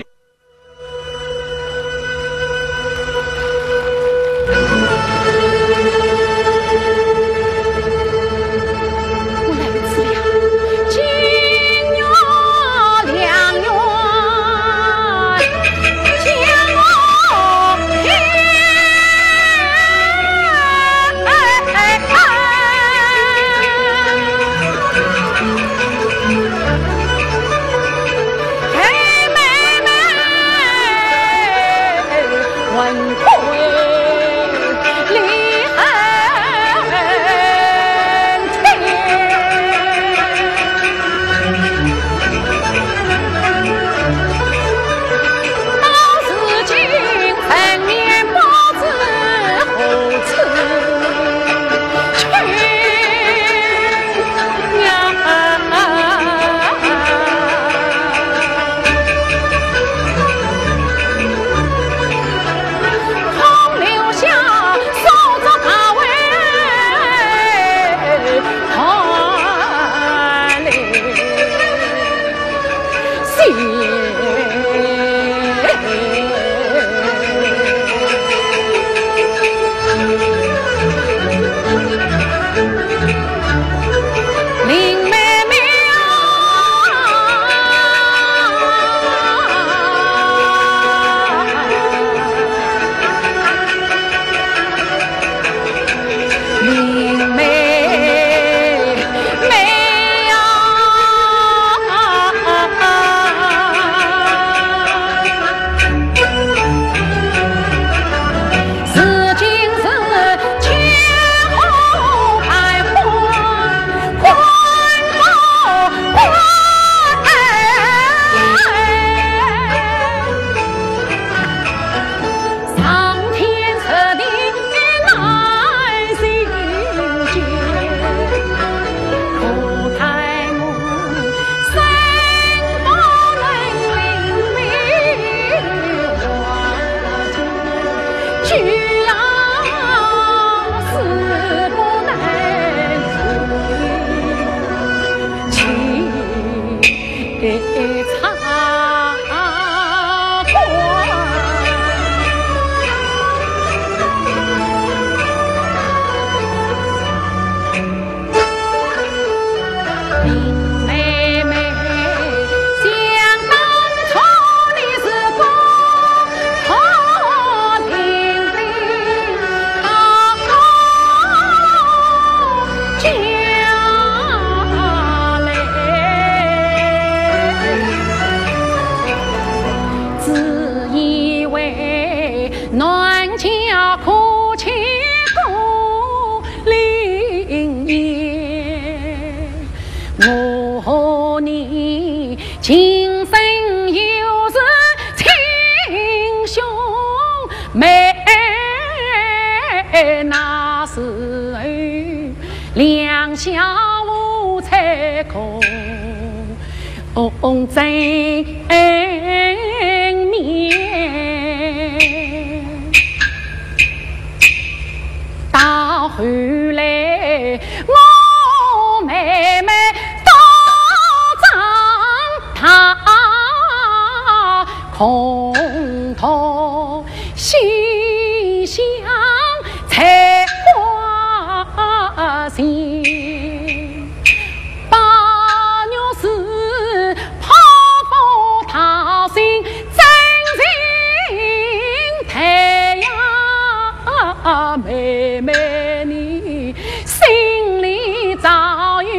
S7: 妹妹你心里早有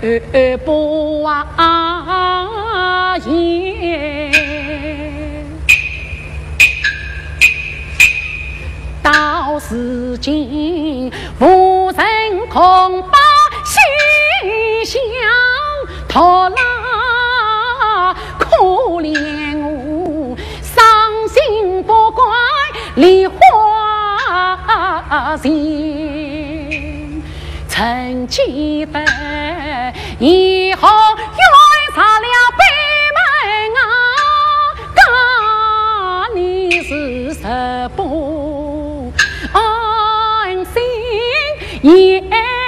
S7: 不忘言。到如今，无人恐怕心相拖拉，可怜我伤心不怪梨花心。曾记得以后愿杀了北门啊，家里是十不安心也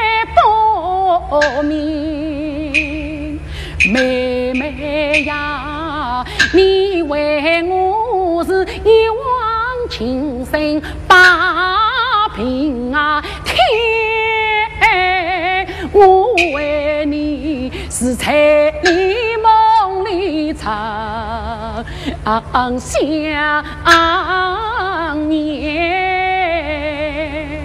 S7: 不明。妹妹呀，你为我是一往情深把平啊天，我为你是彩里梦里长相念，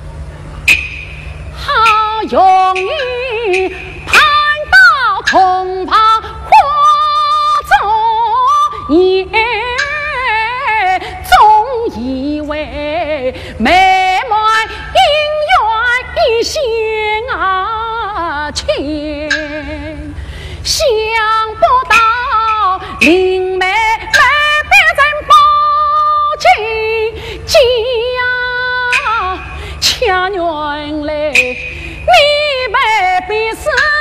S7: 好容易盼到同旁花中叶，总以为妹妹姻缘一线啊牵，想不到灵妹妹变成宝金鸡呀，恰原来你妹必是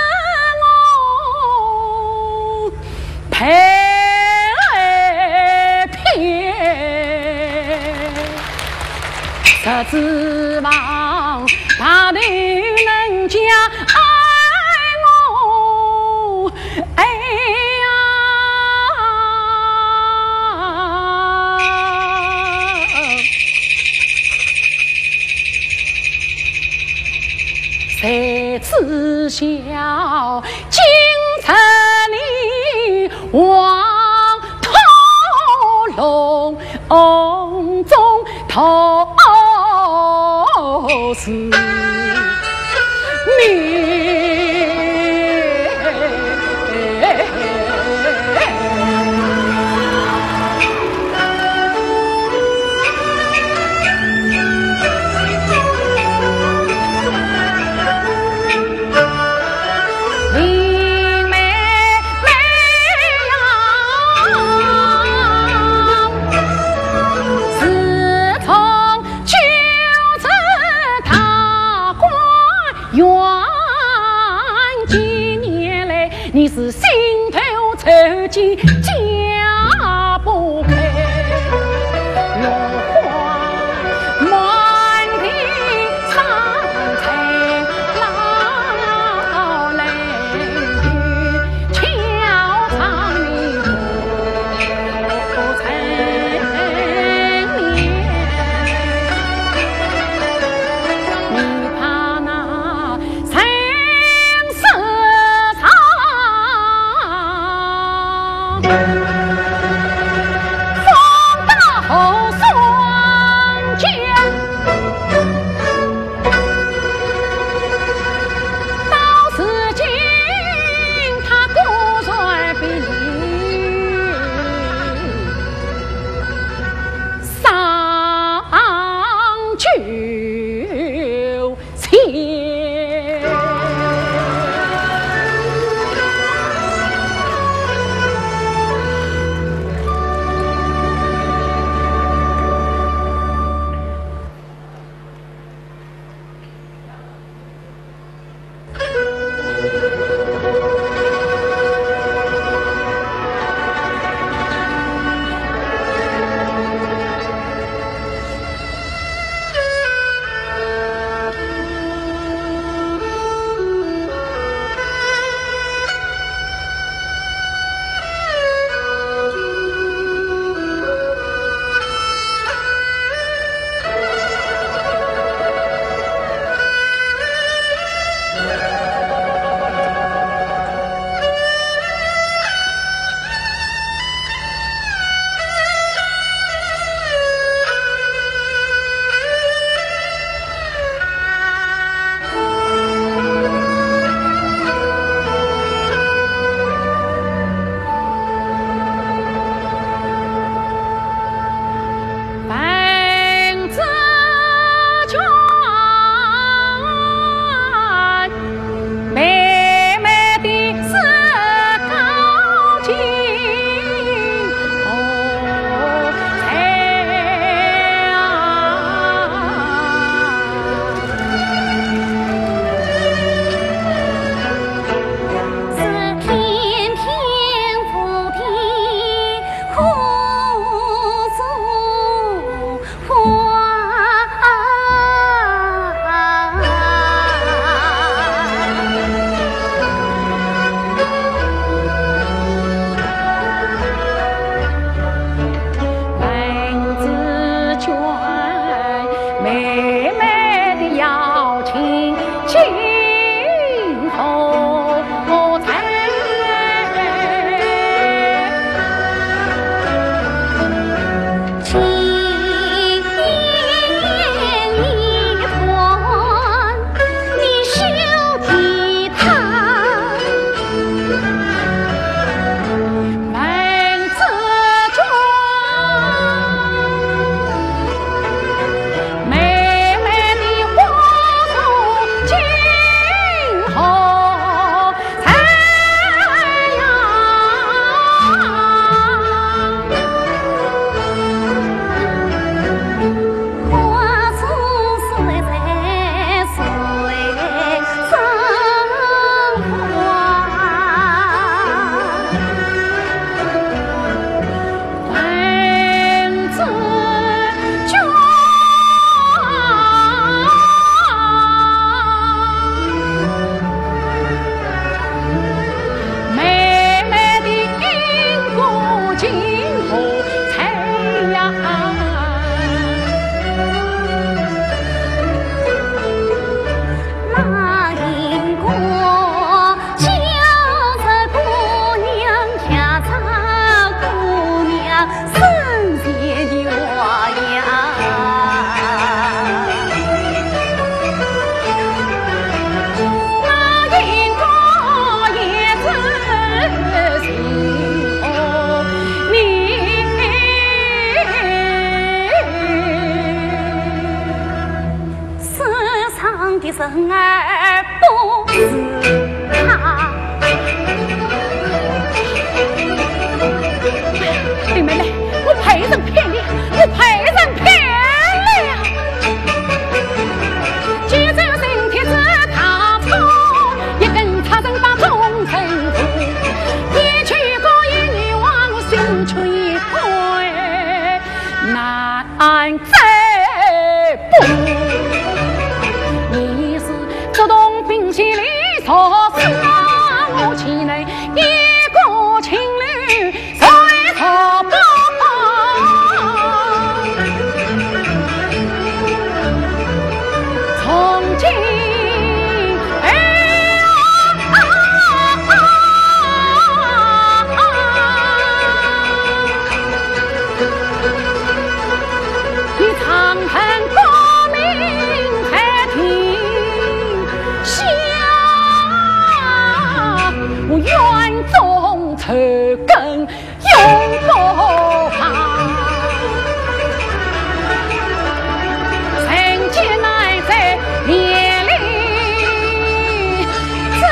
S7: 我配偏，实指望大人能将爱我，哎呀，谁知晓京城里望头龙中头是你。你是心头抽筋家不开，落花满地苍翠老人去，悄藏你不成眠。你怕那生死长。 说是我岂能一个情侣随和不？从今仇根永不好，曾经乃在烈里争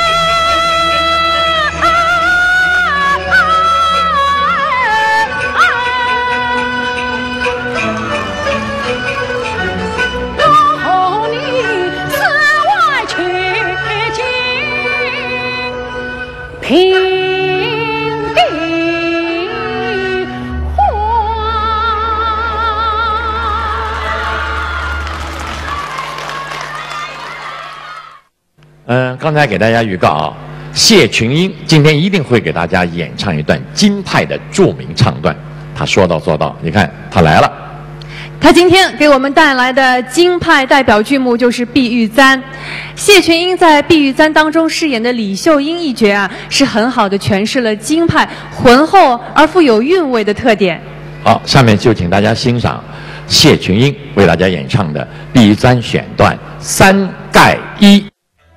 S7: 后你世外取经平
S2: 嗯，刚才给大家预告啊，谢群英今天一定会给大家演唱一段京派的著名唱段。他说到做到，你看他来了。
S1: 他今天给我们带来的京派代表剧目就是《碧玉簪》。谢群英在《碧玉簪》当中饰演的李秀英一角啊，是很好的诠释了京派浑厚而富有韵味的特点。
S2: 好，下面就请大家欣赏谢群英为大家演唱的《碧玉簪》选段三盖一。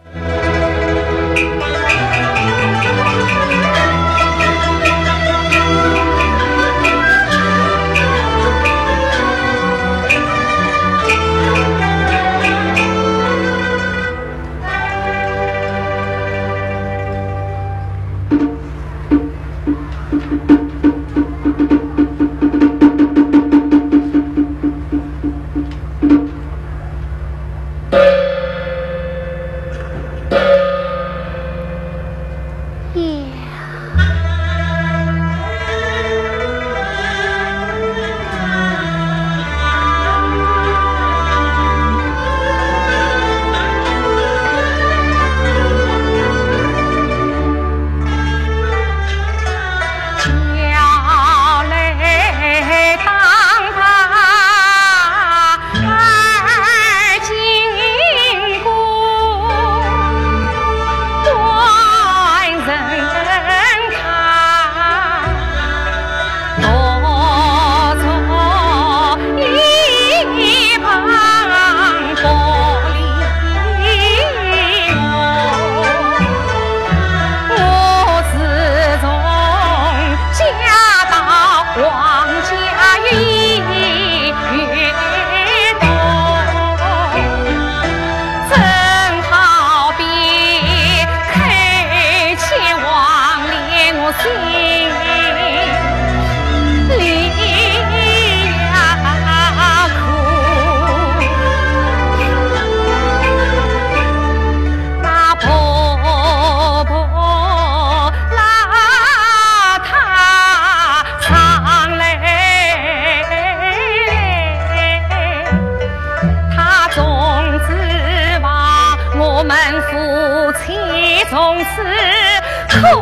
S5: 从此苦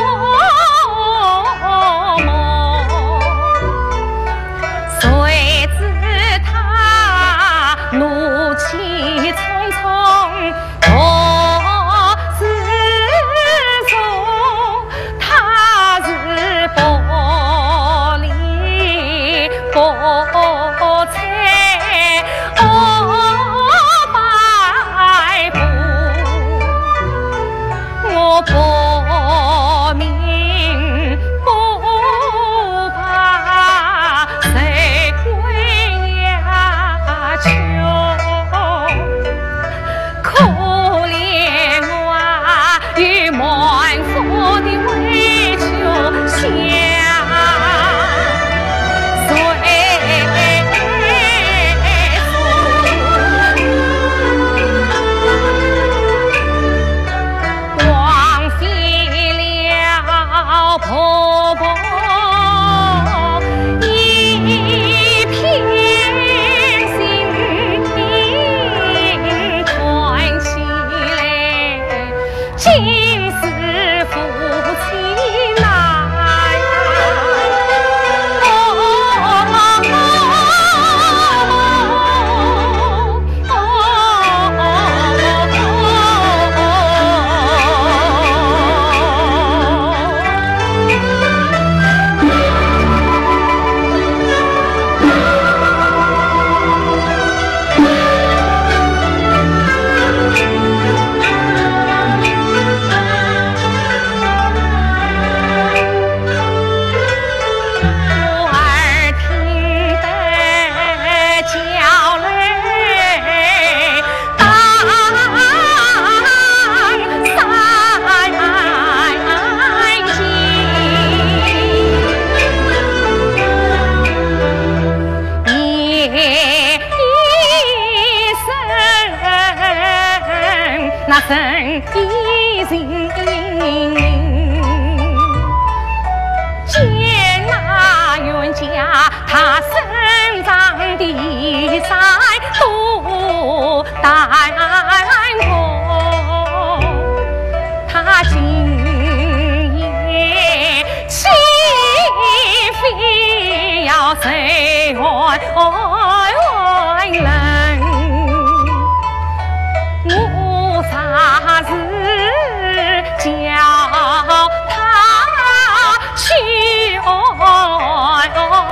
S5: 梦，谁知他怒气冲冲，我始终他是薄礼薄彩哦百步。我薄命那生意人，见那冤家他生长地在多单薄，他今夜岂非要谁爱人？我啥事叫他去爱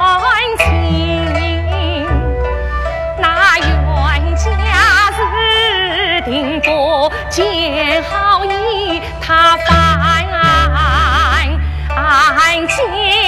S5: 情？那冤家是定不见好意，他反见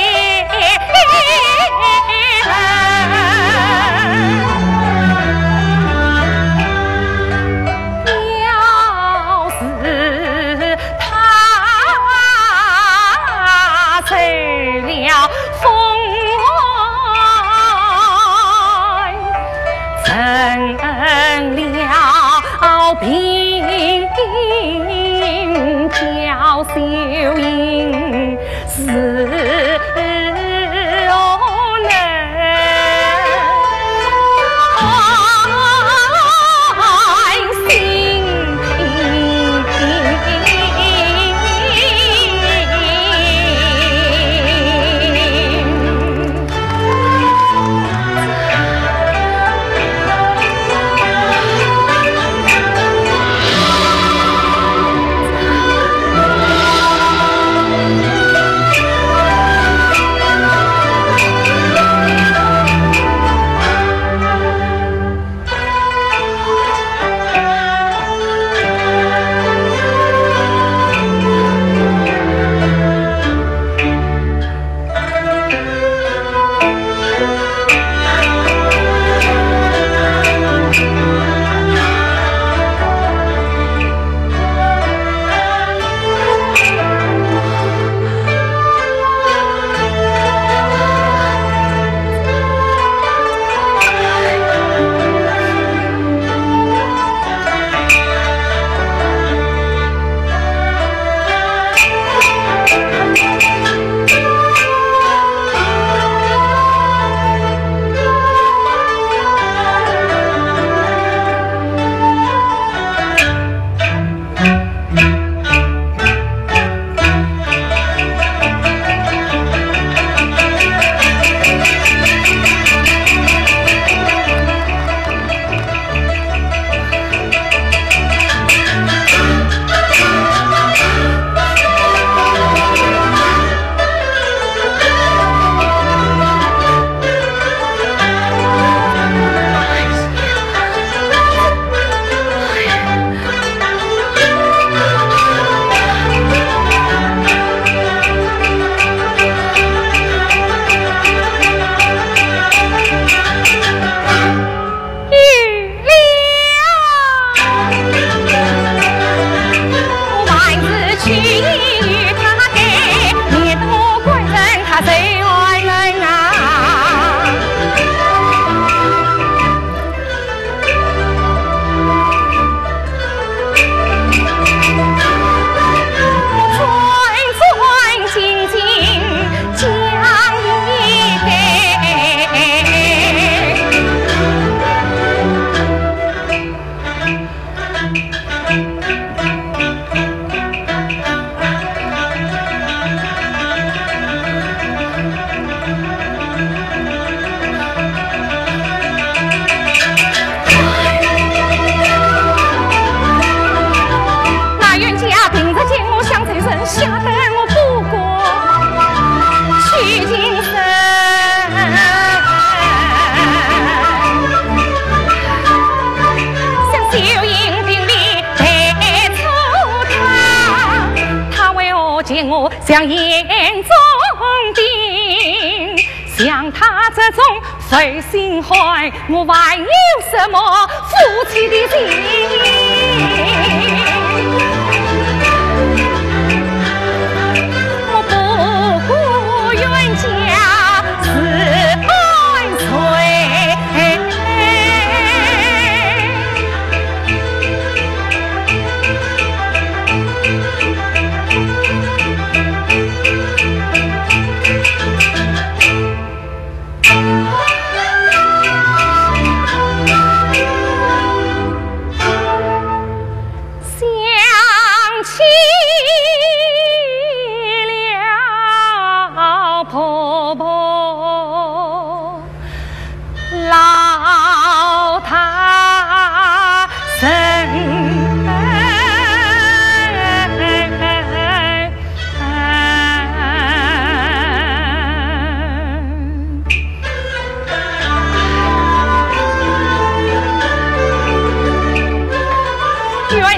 S5: 兵叫秀英是像眼中钉，像他这种负心汉，我还有什么夫妻的情？我不顾冤家是爱谁？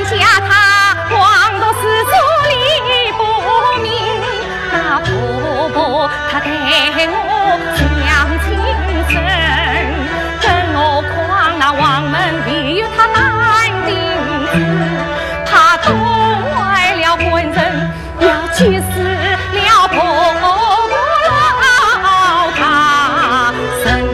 S5: 家他枉的是处理不明，那婆婆她对我讲情深，更何况那王门必有他难定子，他动坏了婚人，要去死了婆婆老他生。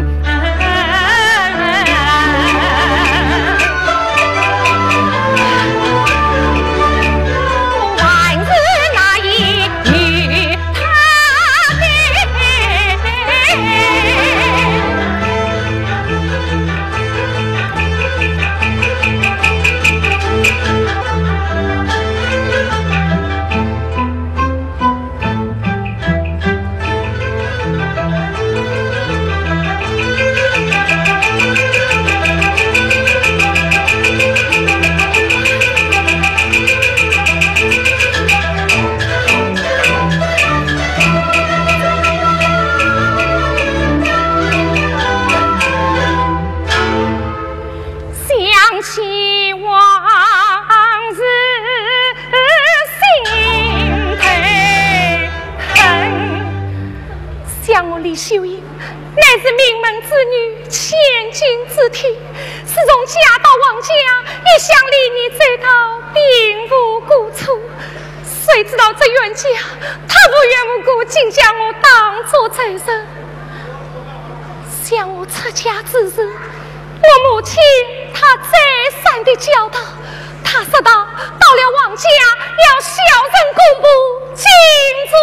S5: 李秀英乃是名门之女，千金之体，始终嫁到王家，一向离你这道并无故处。谁知道这冤家，他无缘无故竟将我当作贼人。想我出家之日，我母亲她再三的教导，她说道：到了王家要小人公布，敬主。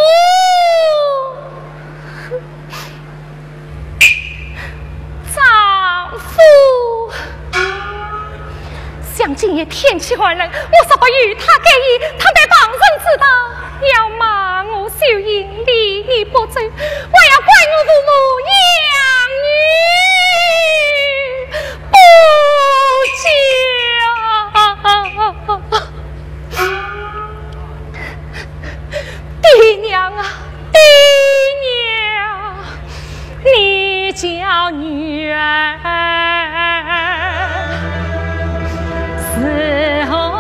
S5: 丈夫，想今夜天气寒冷，我说不与他给意，他被旁人知道，要骂我秀英离你不走，我要怪我父母养女不孝。爹娘啊，爹娘，你叫女儿伺候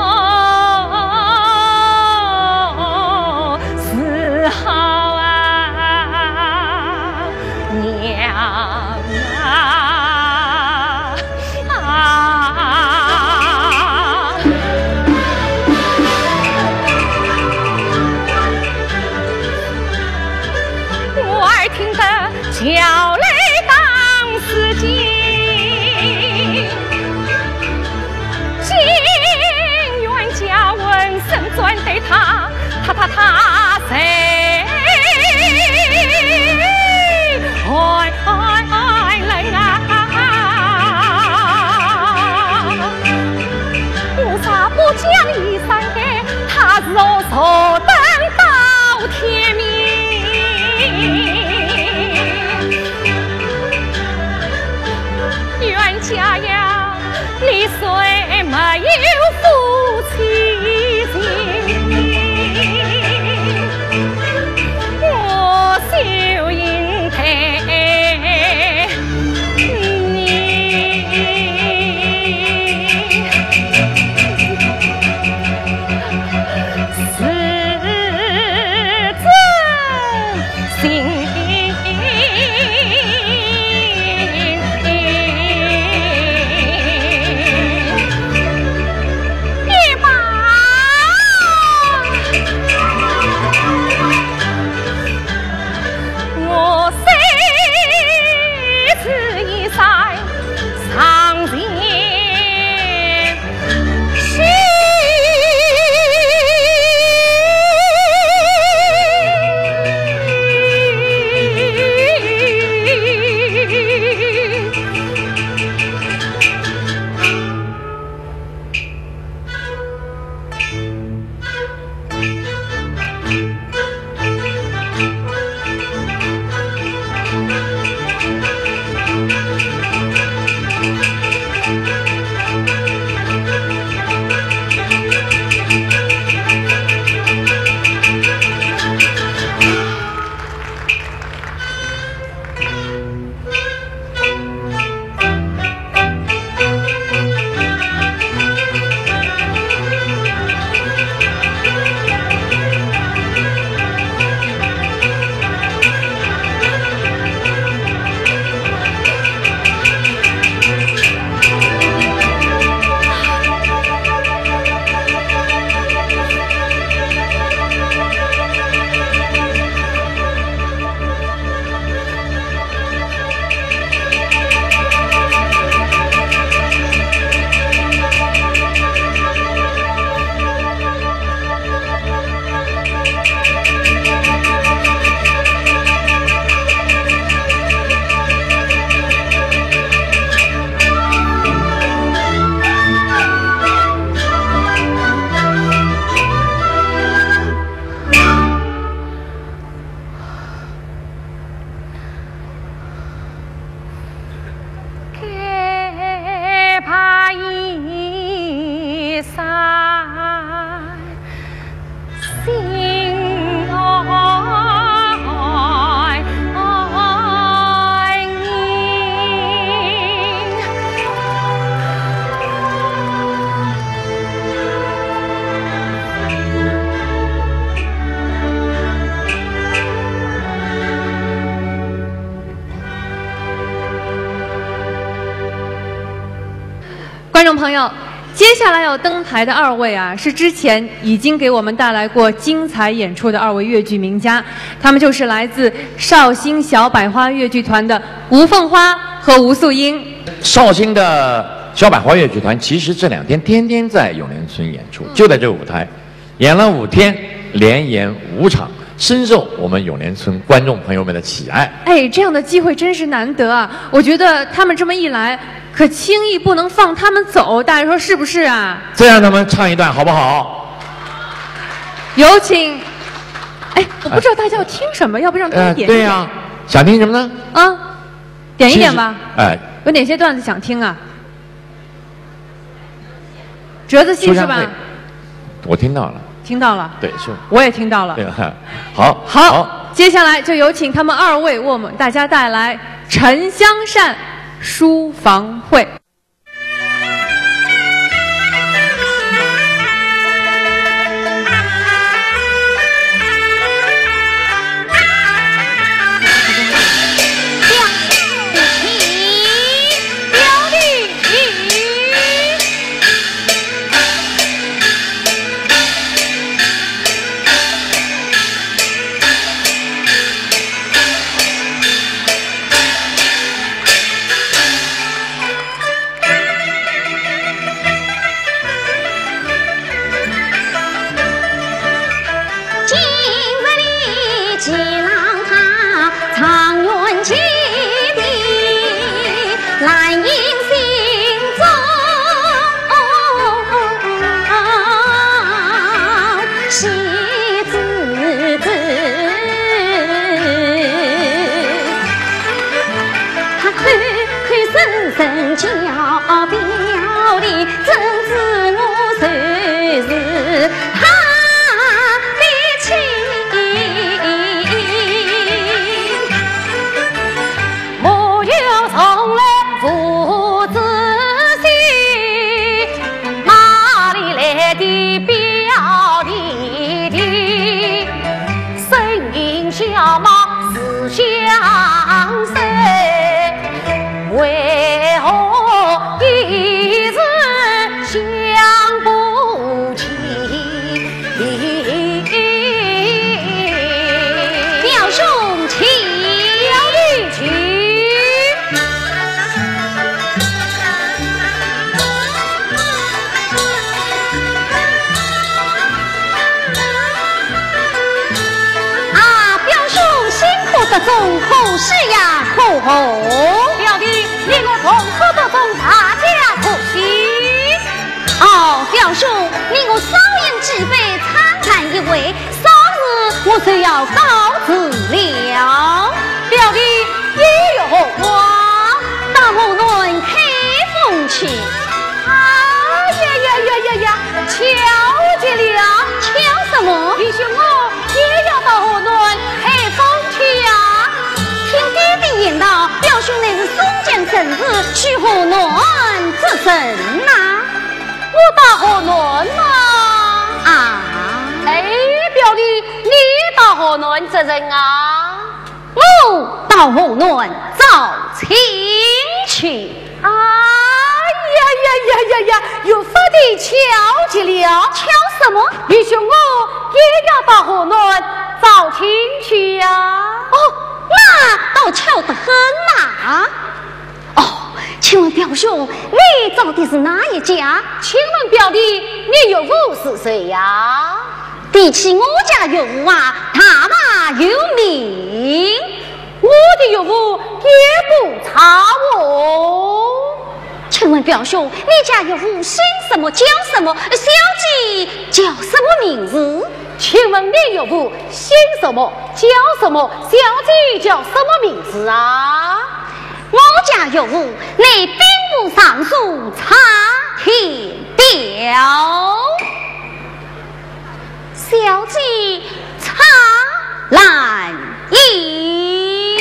S5: 伺候啊，娘啊啊！我儿听得叫泪当司机。神转对他，他他他谁？爱爱爱人啊！为啥不将衣裳给他，若坐等到天明？冤家呀，你虽没有夫妻。我秀英陪你，是
S1: 观众朋友，接下来要登台的二位啊，是之前已经给我们带来过精彩演出的二位越剧名家，他们就是来自绍兴小百花越剧团的吴凤花和吴素英。
S2: 绍兴的小百花越剧团其实这两天天天在永联村演出，就在这个舞台，演了五天，连演五场，深受我们永联村观众朋友们的喜爱。
S1: 哎，这样的机会真是难得啊！我觉得他们这么一来，可轻易不能放他们走，大家说是不是啊？
S2: 再让他们唱一段好不好？
S1: 有请。哎，我不知道大家要听什么，要不让他们点一点？
S2: 呃、对呀、啊，想听什么呢？
S1: 啊，点一点吧。
S2: 哎，
S1: 有哪些段子想听啊？折子戏是吧？
S2: 我听到了。
S1: 听到了。
S2: 对，是。
S1: 我也听到了。
S2: 对，好。
S1: 好。好，接下来就有请他们二位为我们大家带来《沉香扇》书房会。
S4: 表弟，你我从何不从大家可惜？哦，表兄，你我少年之辈参赞一位，稍日我就要告辞了。表弟，也有话，到我论开风去。啊呀呀呀呀呀！瞧见了，瞧什么？弟兄我也要到我论开风去呀、啊。听爹爹言道，表兄乃是松江圣子，去河南之人呐。我到河南吗？啊！哎，表弟，你到河南之人啊？我到河南找亲去。啊呀呀呀呀呀！有法的瞧见了，瞧什么？弟兄我也要到河南找亲去呀、啊。哦。那倒巧得很呐！哦，请问表兄，你找的是哪一家？请问表弟，你岳父是谁呀？比起我家岳父啊，大马有名。我的岳父也不差哦。请问表兄，你家岳父姓什么叫什么？小姐叫什么名字？请问你岳父姓什么叫什么？小姐叫什么名字啊？我家岳父乃兵部尚书查田彪。小姐来一，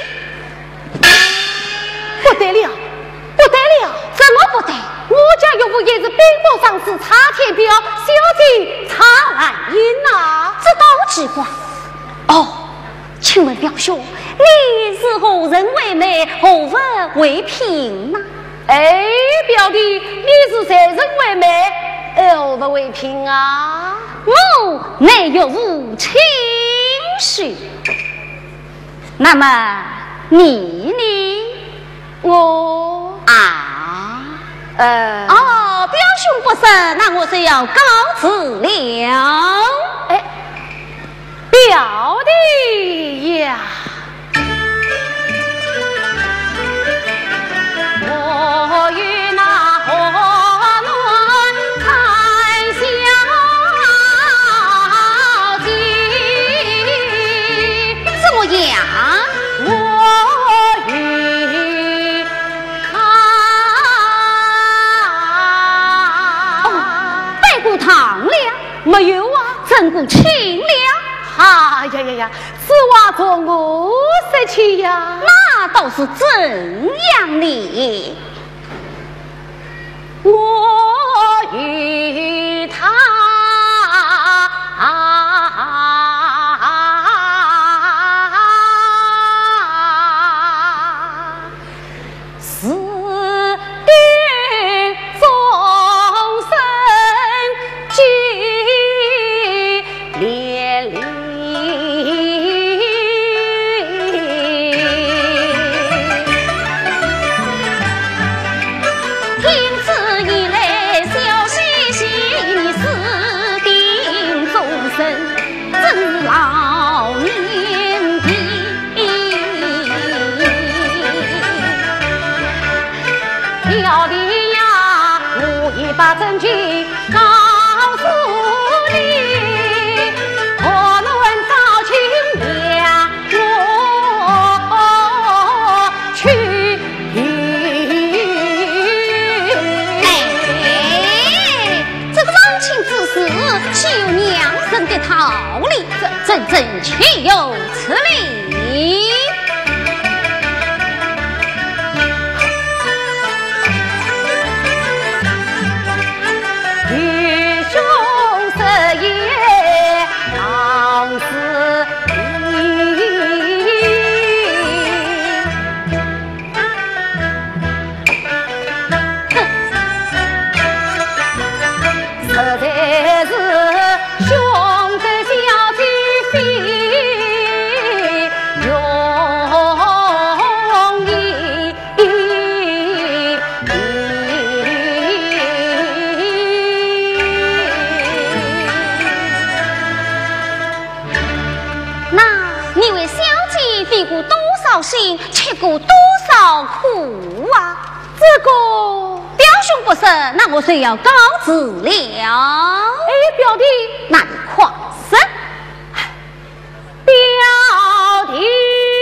S6: 不得了，不得了！
S4: 怎么不得？
S6: 我家岳父也是兵部尚书查天彪，小姐查兰英呐，
S4: 这倒奇怪。哦，请问表兄，你是何人为媒，何物为聘呢？
S6: 哎，表弟，你是谁人为媒，何物为聘啊？
S4: 我内有无情绪。那么你呢？
S6: 我
S4: 啊，
S6: 呃，
S4: 哦，表兄不是，那我是要告辞了。
S6: 哎，表弟呀，我与那河乱谈小姐，
S4: 怎么样？
S6: 我与他
S4: 哦，拜过堂了？
S6: 没有啊？
S4: 怎过亲了？
S6: 啊呀呀呀！此话从我说起呀，
S4: 那倒是怎样呢？
S6: 我与他是定终身结连理。
S4: 因此以来，小西西你私定终身，真是老命的。
S6: 表弟呀，我已把证据告诉你，何论早亲两我去。
S4: 哎，这张亲之事岂有娘生的道理？真真岂有此理？
S6: 弟兄十夜当思实在是兄弟小姐非容易。
S4: 那你为小姐费过多少心，吃过多少苦啊？
S6: 这个
S4: 表兄不是，那我虽要告辞了。
S6: 哎，表弟，
S4: 那你快生。
S6: 表弟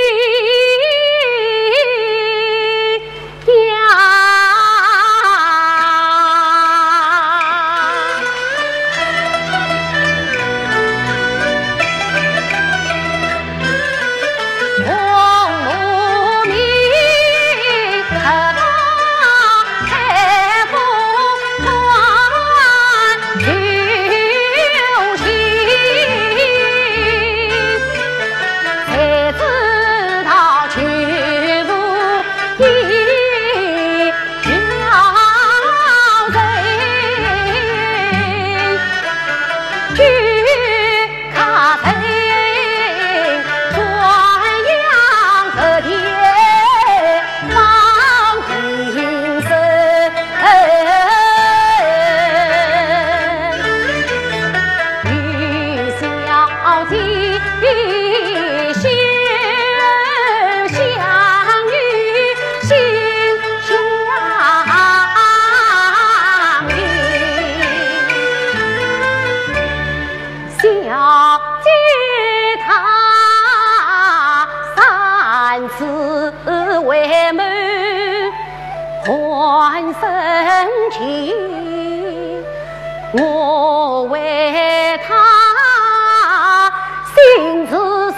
S6: 生气，我为他心自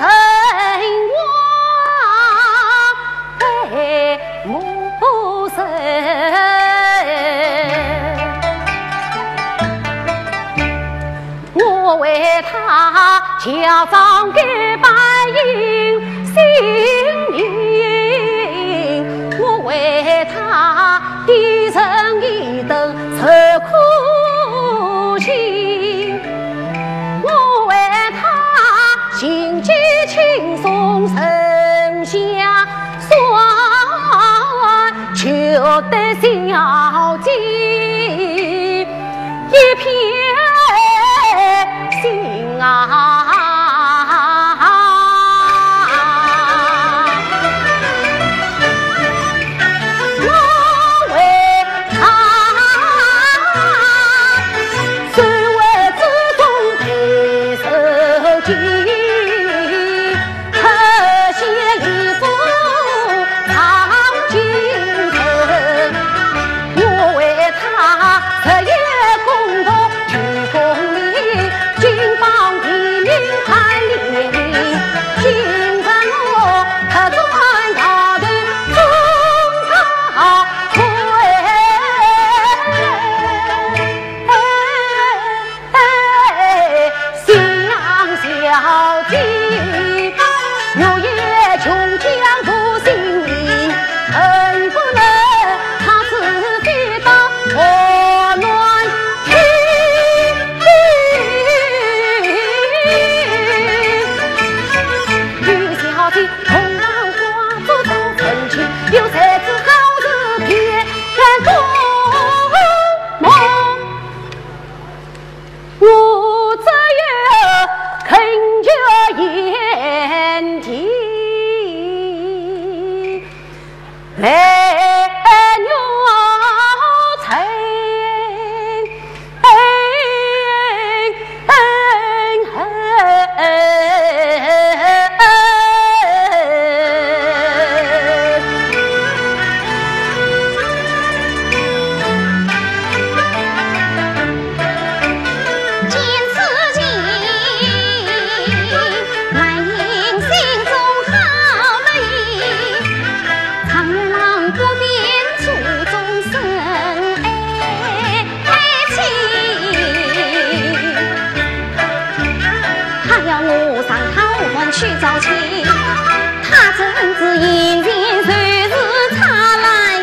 S4: 我为他乔装给白银心灵，我为他低沉一等受苦情，我为他心机轻松剩下算，求得小姐一片心啊！我为他虽为之中配受尽，可惜离父藏进城，我为他日夜共同去功名，金榜题名看脸现在我他转到的中朝逵，襄小姐有夜穷江不心灵，恨不能他自己当火暖情。于小姐红浪花不都成情，有才子好子偏人做梦，我这也恳求言题来牛成。
S5: 见此景，满盈心中好了意，常月郎不变初中生爱情，他要我上讨饭去找亲，他怎知眼前虽是差来意。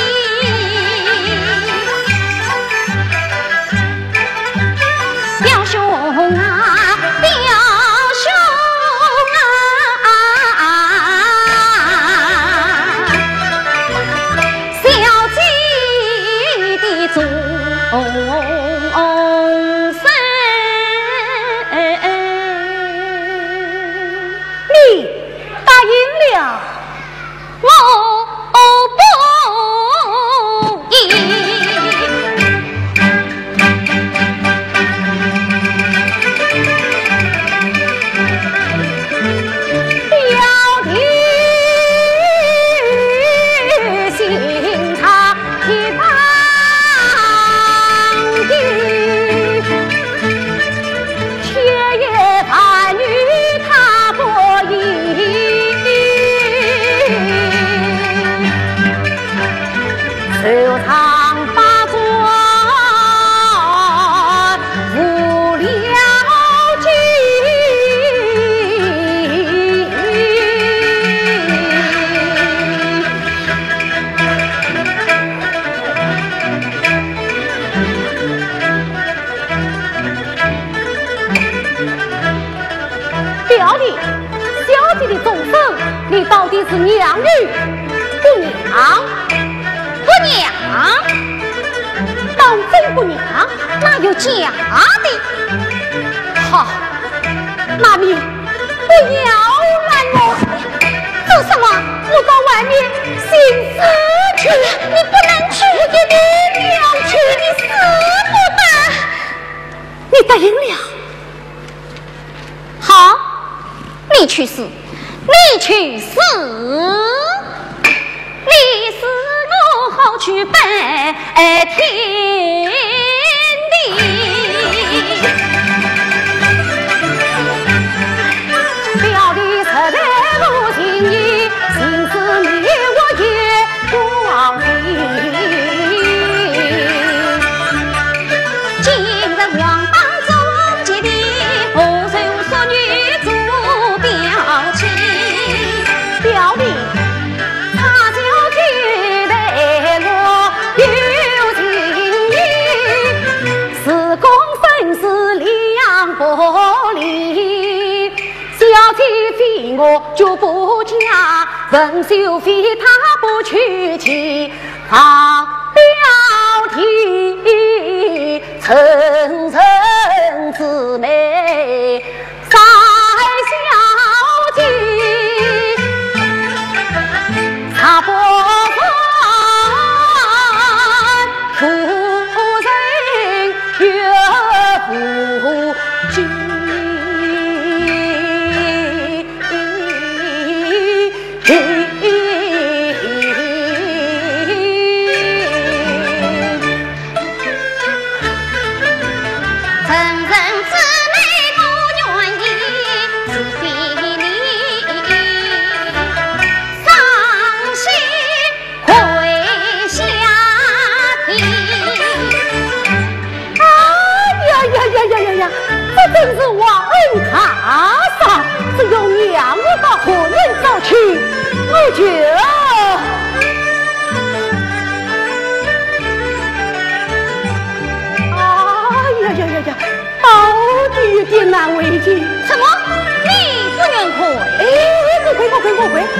S5: 表兄啊，表兄啊，小姐的终身，
S4: 你答应了。
S5: 我不依。
S4: 表弟心肠铁当的，天也伴侣他不依，手长八转无了计。表弟，小姐的终身，你到底是娘女不娘？
S5: 不娘，
S4: 当真不娘？
S5: 哪有假的？
S4: 好，妈咪，不要拦我！
S5: 做什么？
S4: 我到外面寻死去！
S5: 你不能去，
S4: 我给你娘去，你死不得！你答应了？
S5: 好，你去死，你去死，你死我好去拜天地。
S4: 表弟实在不情意，心思你我也忘记。
S5: 今日王帮中结的。
S4: 理。小姐非我就不嫁，文秀非他不娶妻。他标题成人姊妹三小姐，他不凡夫人岳父君。真是忘恩他杀，只有娘我把婚姻走去，我就哎呀呀呀呀，到底有点难为情。
S5: 什么？你不愿回？
S4: 哎，我回我回我回。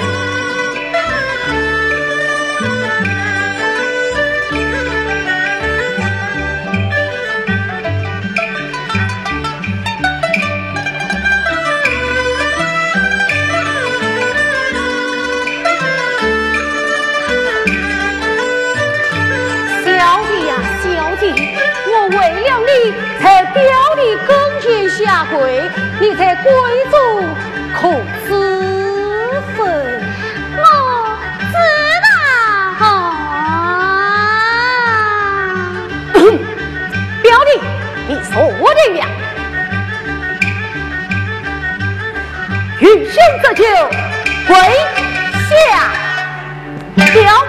S4: 我为了你才表你恭敬下跪，你才跪着可知分？
S5: 我知道。
S4: 表弟，你说的呀？欲仙则就跪下表。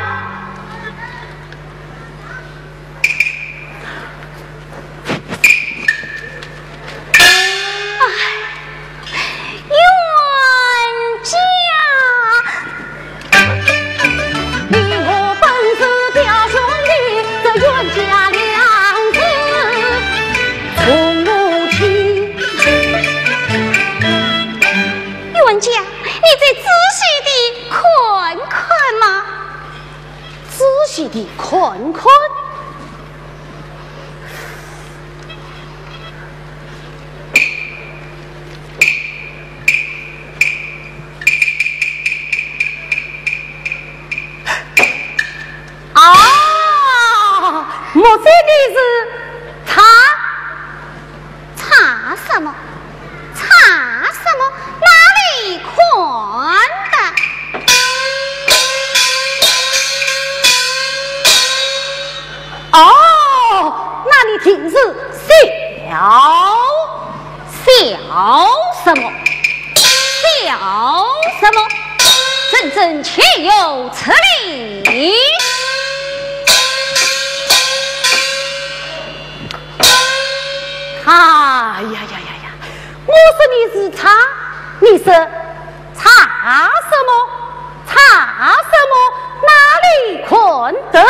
S4: 的看看，啊！莫非你是查
S5: 查什么？查什么？哪里看的？
S4: 哦，那你听是小小什么？小什么？真正确有此理！哎呀呀呀呀！我说你是查，你是查什么？查什么？哪里看得？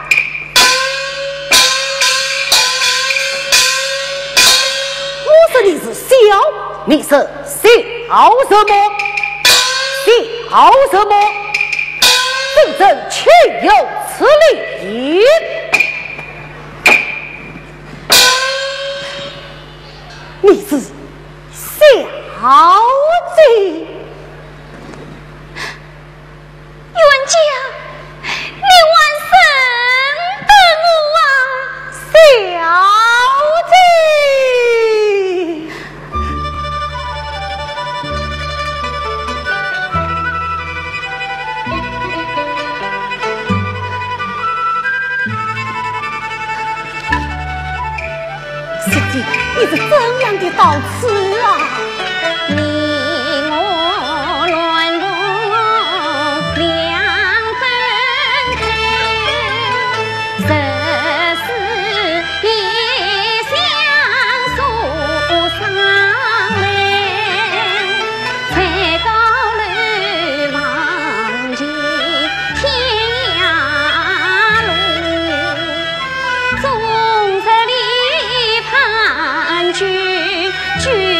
S4: 我说你是小，你是小什么？小什么？真正确有此理！你是小姐。
S5: 冤家，你万生的我啊，
S4: 小姐。师姐，你是怎样的道词啊？
S5: 你我乱入两分开，这事也相诉商量，才高楼望见天涯路，终日里盼君君。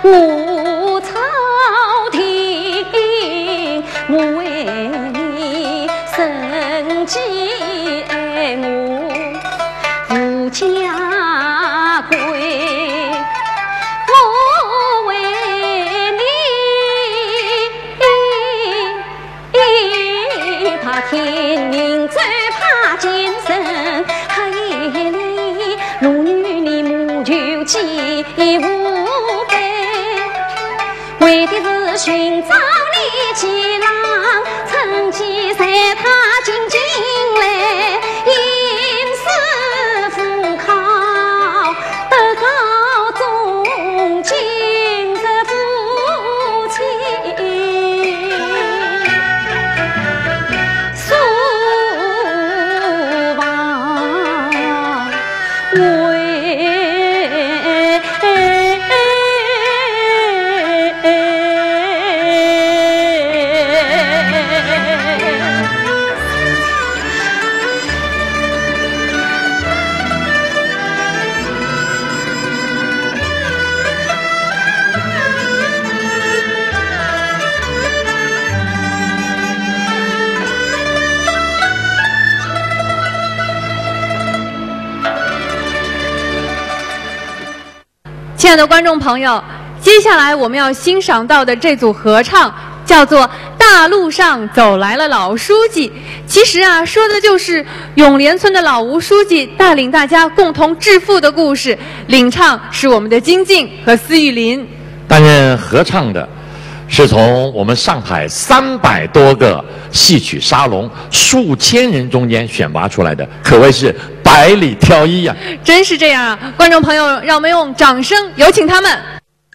S5: 我朝廷，我为你生计爱我富家贵，我为你怕天命，最怕精神，黑夜里如女你母就饥无备，为的是寻找你前郎，趁机塞他进京来，因是赴考得高中，今日父亲书房为
S1: 亲爱的观众朋友，接下来我们要欣赏到的这组合唱叫做《大路上走来了老书记》。其实啊，说的就是永联村的老吴书记带领大家共同致富的故事。领唱是我们的金靖和司玉林，
S2: 担任合唱的是从我们上海三百多个戏曲沙龙数千人中间选拔出来的，可谓是百里挑一呀、啊！
S1: 真是这样啊！观众朋友，让我们用掌声有请他们。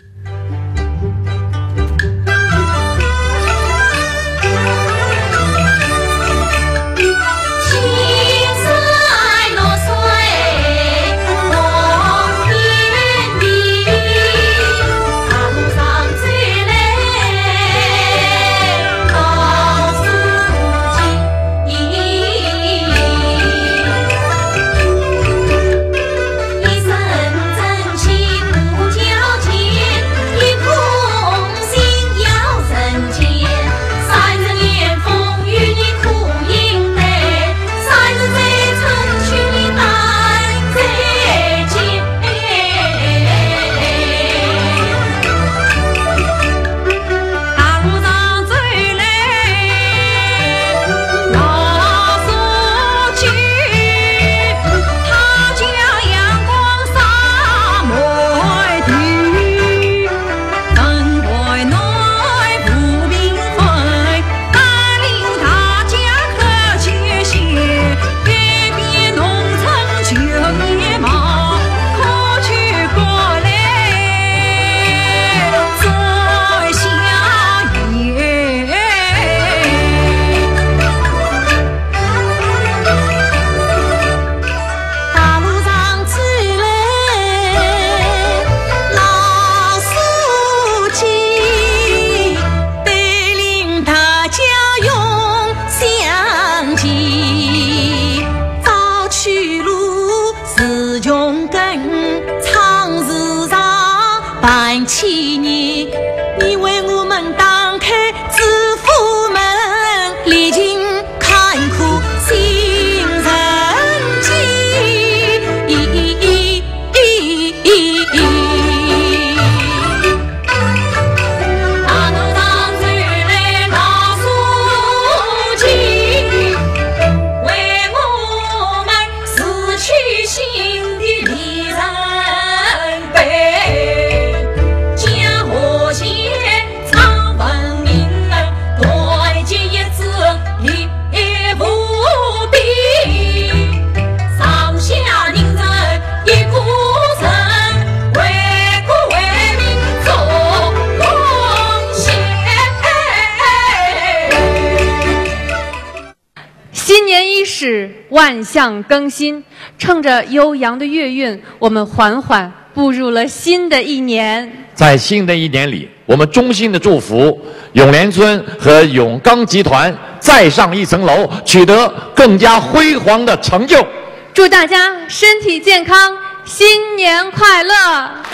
S1: 万象更新，乘着悠扬的乐韵，我们缓缓步入了新的一年。
S2: 在新的一年里，我们衷心的祝福永联村和永钢集团再上一层楼，取得更加辉煌的成就。
S1: 祝大家身体健康，新年快乐！